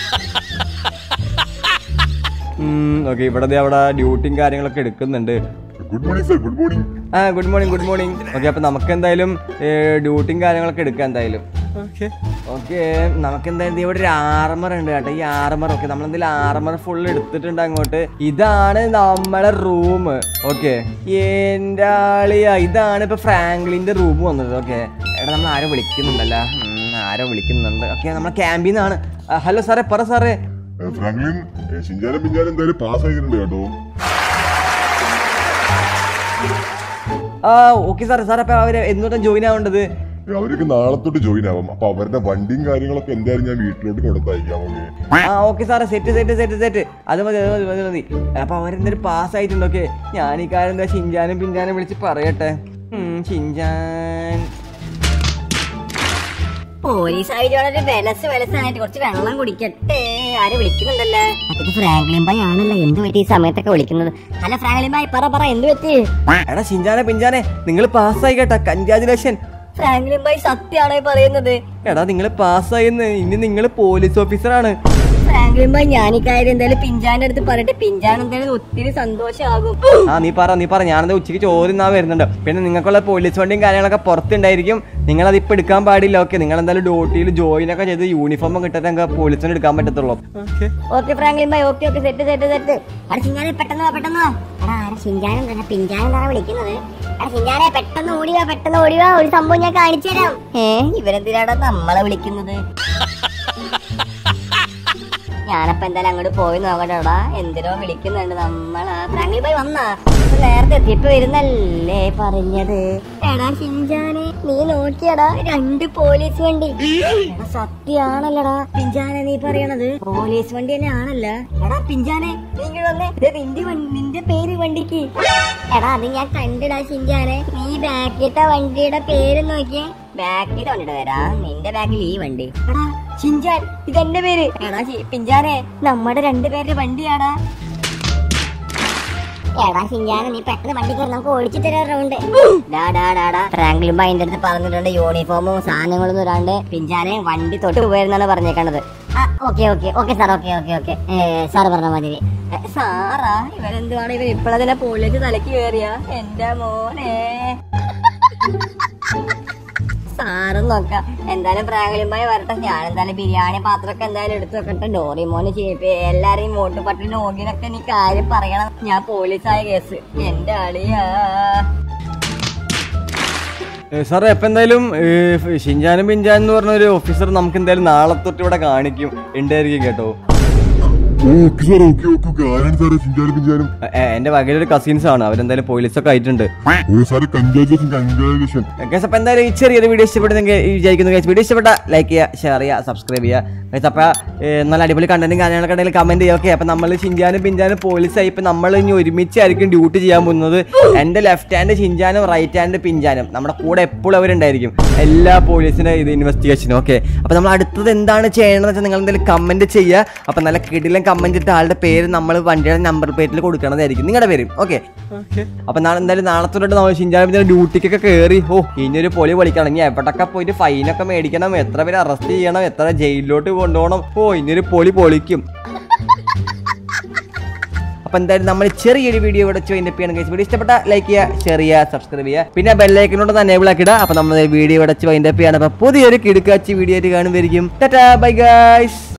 Speaker 3: ഓക്കെ, ഇവിടെ അവിടെ ഡ്യൂട്ടിയും കാര്യങ്ങളൊക്കെ എടുക്കുന്നുണ്ട്.
Speaker 4: Good morning sir. Good morning.
Speaker 3: Good morning. Okay, അപ്പൊ നമുക്ക് എന്തായാലും ഡ്യൂട്ടിയും കാര്യങ്ങളൊക്കെ എടുക്കാം എന്തായാലും. ഓക്കെ, നമുക്ക് എന്തായാലും ഇവിടെ ഒരു ആർമർ ഉണ്ട് കേട്ടോ. ഈ ആർമർ, ഓക്കെ, നമ്മളെന്തായാലും ആർമർ ഫുൾ എടുത്തിട്ടുണ്ട് അങ്ങോട്ട്. ഇതാണ് നമ്മളെ റൂം. ഓക്കെ, എന്റെ ആളിയാ, ഇതാണ് ഇപ്പൊ ഫ്രാങ്ക്ലിന്റെ റൂം വന്നത്. ഓക്കെ, എടാ നമ്മൾ ആരോ വിളിക്കുന്നുണ്ടല്ലോ. ഓക്കെ, നമ്മളെ ക്യാമ്പിൽ നിന്നാണ്. ഹലോ സാറേ, പറ സാറേ.
Speaker 4: ഫ്രാങ്ക്ലിൻ ഷിൻജാനും പിഞ്ചാനും എന്തായാലും പാസ് ആയിട്ടുണ്ട് കേട്ടോ.
Speaker 3: ഓക്കെ സാറേ. അപ്പൊ അവര് എന്നോട്ടും ജോയിൻ ആവേണ്ടത്?
Speaker 4: അവർക്ക് നാളെ തൊട്ട് ജോയിൻ ആവാം. അപ്പൊ അവരുടെ വണ്ടിയും കാര്യങ്ങളൊക്കെ എന്തായാലും ഞാൻ വീട്ടിലോട്ട് കൊടുത്തയക്കാം.
Speaker 3: ഓക്കെ സാറേ, സെറ്റ്. അത് മതി. അപ്പൊ അവരെന്തായാലും പാസ് ആയിട്ടുണ്ട്. ഓക്കെ, ഞാൻ ഈ കാര്യം എന്താ ഷിൻജാനും പിഞ്ചാനും വിളിച്ച് പറയട്ടെ. ഷിൻചാൻ
Speaker 1: പോലീസ് ആയിട്ട് വിലസായിട്ട് കുറച്ച് വെള്ളം കുടിക്കട്ടെ. ആര് വിളിക്കുന്നുണ്ടല്ലോ?
Speaker 2: ഇത് ഫ്രാങ്ക്ലിൻ ബായ് ആണല്ലോ. എന്ത് പറ്റി ഈ സമയത്തൊക്കെ വിളിക്കുന്നത്?
Speaker 1: അല്ല ഫ്രാങ്ക്ലിൻ ബായ് പറ എന്ത് പറ്റി?
Speaker 3: എടാ ഷിൻചാനെ പിഞ്ചാനെ നിങ്ങൾ പാസ്സായി കേട്ടാ, കൺഗ്രാജുലേഷൻ.
Speaker 1: ഫ്രാങ്ക്ലിൻ ബായ് സത്യമാണോ പറയുന്നത്?
Speaker 3: എടാ നിങ്ങൾ പാസ്സായിന്ന്, ഇനി നിങ്ങൾ പോലീസ് ഓഫീസറാണ്.
Speaker 1: ഫ്രാങ്ക്ലിൻ ബായ് ഞാൻ ഈ കാര്യം എന്തായാലും പിഞ്ചാന്റെ അടുത്ത് പറഞ്ഞിട്ട് പിഞ്ചാൻ എന്തായാലും ഒത്തിരി സന്തോഷമാകും.
Speaker 3: ആ നീ പറ ഞാനത് ഉച്ചയ്ക്ക് ചോറ് തിന്നാൻ വരുന്നുണ്ട്. പിന്നെ നിങ്ങൾക്കുള്ള പോലീസ് വണ്ടിയും കാര്യങ്ങളൊക്കെ പുറത്തുണ്ടായിരിക്കും. നിങ്ങൾ അത് ഇപ്പൊ എടുക്കാൻ പാടില്ല. ഓക്കെ, നിങ്ങൾ എന്തായാലും ഡ്യൂട്ടിയിൽ ജോയിൻ ഒക്കെ ചെയ്ത് യൂണിഫോം കിട്ടാൻ നിങ്ങൾക്ക് പോലീസിന് എടുക്കാൻ പറ്റത്തുള്ളൂ.
Speaker 1: ഓക്കെ ഫ്രാങ്ക്ലിൻ ബായ്, ഓക്കെ സെറ്റ്.
Speaker 2: അവിടെ ഷിൻജാനെ പെട്ടെന്ന് വാ. എടാ ആരെ ഷിൻജാനും തന്നെ പിഞ്ചാനും തന്നെ വിളിക്കുന്നത്? എടാ ഷിൻജാനെ പെട്ടെന്ന് ഓടിവാ, ഒരു സംഭവം ഞാൻ കാണിച്ചു തരാം.
Speaker 1: ഇവരെന്തിനാണ് നമ്മളെ വിളിക്കുന്നത്? ഞാനപ്പ എന്തായാലും അങ്ങോട്ട് പോയി നോക്കട്ടെടാ. എന്തിനോ വിളിക്കുന്നുണ്ട് നമ്മളാ. ഫ്രാങ്ക്ലിൻ ബായ് വന്നാ? നേരത്തെ എത്തിയപ്പോ വരുന്നല്ലേ പറഞ്ഞത്. എടാ ഷിൻജാനെ നീ നോക്കിയടാ, 2 പോലീസ് വണ്ടി. സത്യാണല്ലടാ പിഞ്ചാനെ നീ പറയണത്? പോലീസ് വണ്ടി തന്നെ ആണല്ല. എടാ പിഞ്ചാനെ നീ ഇങ്ങോട്ട് വന്നേ. നിന്റെ പേര് വണ്ടിക്ക്.
Speaker 2: എടാ അത് ഞാൻ കണ്ടിടാ ഷിൻജാനെ. നീ ബാക്കിട്ട വണ്ടിയുടെ പേര് നോക്കിയേ.
Speaker 1: ബാക്കിൽ വണ്ടിട്ട് വരാം. നിന്റെ ബാക്കിൽ ഈ വണ്ടി. എടാ ഷിൻജാൻ ഇതെന്റെ പേര്. എടാ പിഞ്ചാനെ നമ്മുടെ 2 പേരുടെ വണ്ടിയാടാ.
Speaker 2: എടാ ഷിൻജാനെ നീ പെട്ടെന്ന് വണ്ടി കയറി നമുക്ക് ഓടിച്ചു തരാം റൗണ്ട്.
Speaker 1: ഫ്രാങ്ക്ലിൻ ബായ് എന്റെ അടുത്ത് പറഞ്ഞിട്ടുണ്ട് യൂണിഫോമും സാധനങ്ങളൊന്നും ഇടാണ്ട് പിഞ്ചാനെ വണ്ടി തൊട്ട് പോയിരുന്നാണ് പറഞ്ഞേക്കണത്.
Speaker 2: Okay sir. ഓക്കെ സാർ പറഞ്ഞ മതി.
Speaker 1: സാറാ? ഇവരെന്തുവാണ് ഇവർ ഇപ്പോഴതിനെ പോലീസ് തലക്ക് കയറിയ? എന്റെ മോനെ സാറും നോക്കാം. എന്തായാലും ഫ്രാങ്ക്ലിൻ ബായ് വരട്ടെ. ഞാൻ എന്തായാലും ബിരിയാണി പാത്രമൊക്കെ എന്തായാലും എടുത്തു വെക്കട്ടെ. ഡോറിമോന് ചെയ്യിപ്പി എല്ലാരെയും മോട്ട് പട്ടി നോക്കിനൊക്കെ നീ കാര്യം പറയണം. ഞാൻ പോലീസായ കേസ് എന്റെ അളിയാ.
Speaker 3: സാറേ ഇപ്പൊ എന്തായാലും ഷിൻജാനും പിഞ്ചാനും എന്ന് പറഞ്ഞ ഒരു ഓഫീസർ നമുക്ക് എന്തായാലും നാളെ തൊട്ട് ഇവിടെ കാണിക്കും ഉണ്ടായിരിക്കും കേട്ടോ. എന്റെ വകയിലൊരു കസിൻസ് ആണ്, അവരെന്തായാലും പോലീസൊക്കെ ആയിട്ടുണ്ട്. അപ്പൊ എന്തായാലും ഈ ചെറിയൊരു വീഡിയോ ഇഷ്ടപ്പെടുന്നെങ്കിൽ വിചാരിക്കുന്നു. വീഡിയോ ഇഷ്ടപ്പെട്ട ലൈക്ക് ചെയ്യുക, ഷെയർ ചെയ്യുക, സബ്സ്ക്രൈബ് ചെയ്യുക. അപ്പൊ നല്ല അടിപൊളി കണ്ടന്റും കാര്യങ്ങളൊക്കെ ഉണ്ടെങ്കിൽ കമന്റ് ചെയ്യുക. ഓക്കെ, അപ്പൊ നമ്മൾ ഷിൻജാനും പിഞ്ചാനും പോലീസായി. ഇപ്പൊ നമ്മൾ ഇനി ഒരുമിച്ചായിരിക്കും ഡ്യൂട്ടി ചെയ്യാൻ പോകുന്നത്. എന്റെ ലെഫ്റ്റ് ഹാൻഡ് ഷിൻജാനും റൈറ്റ് ഹാൻഡ് പിഞ്ചാനും. നമ്മുടെ കൂടെ എപ്പോഴും അവരുണ്ടായിരിക്കും, എല്ലാ പോലീസിന്റെ ഇത് ഇൻവെസ്റ്റിഗേഷനും. ഓക്കെ, അപ്പൊ നമ്മൾ അടുത്തത് എന്താണ് ചെയ്യണമെന്ന് വെച്ചാൽ നിങ്ങൾ എന്തായാലും കമന്റ് ചെയ്യുക. അപ്പൊ നല്ല കിടിലം കമന്റ് ഇട്ട ആളുടെ പേര് നമ്മൾ വണ്ടിയുടെ നമ്പർ പ്ലേറ്റിൽ കൊടുക്കണതായിരിക്കും, നിങ്ങളുടെ പേരും. ഓക്കെ, അപ്പൊ എന്തായാലും നാളെ തൊട്ട് നമ്മൾ ഷിൻജാനും ഡ്യൂട്ടിക്കൊക്കെ കയറി. ഇനിയൊരു പൊളി പൊളിക്കണം. ഇനി എവിടൊക്കെ പോയിട്ട് ഫൈനൊക്കെ മേടിക്കണം, എത്ര പേര് അറസ്റ്റ് ചെയ്യണം, എത്ര ജയിലിലോട്ട് കൊണ്ടുപോകണം. ഇനിയൊരു പൊളി പൊളിക്കും. അപ്പൊ എന്തായാലും നമ്മൾ ചെറിയൊരു വീഡിയോ ഇവിടെ വൈൻഡപ്പ് ചെയ്യണം ഗൈസ്. വീഡിയോ ഇഷ്ടപ്പെട്ട ലൈക്ക് ചെയ്യുക, ഷെയർ ചെയ്യുക, സബ്സ്ക്രൈബ് ചെയ്യുക. പിന്നെ ബെല്ലൈക്കനോട് തന്നെ എനേബിൾ ആക്കി ഇടുക. അപ്പൊ നമ്മൾ വീഡിയോ ഇവിടെ വൈൻഡപ്പ് ചെയ്യണം. അപ്പൊ പുതിയൊരു കിടുക്കാച്ചി വീഡിയോ ആയിട്ട് കാണുമായിരിക്കും. Tata bye guys.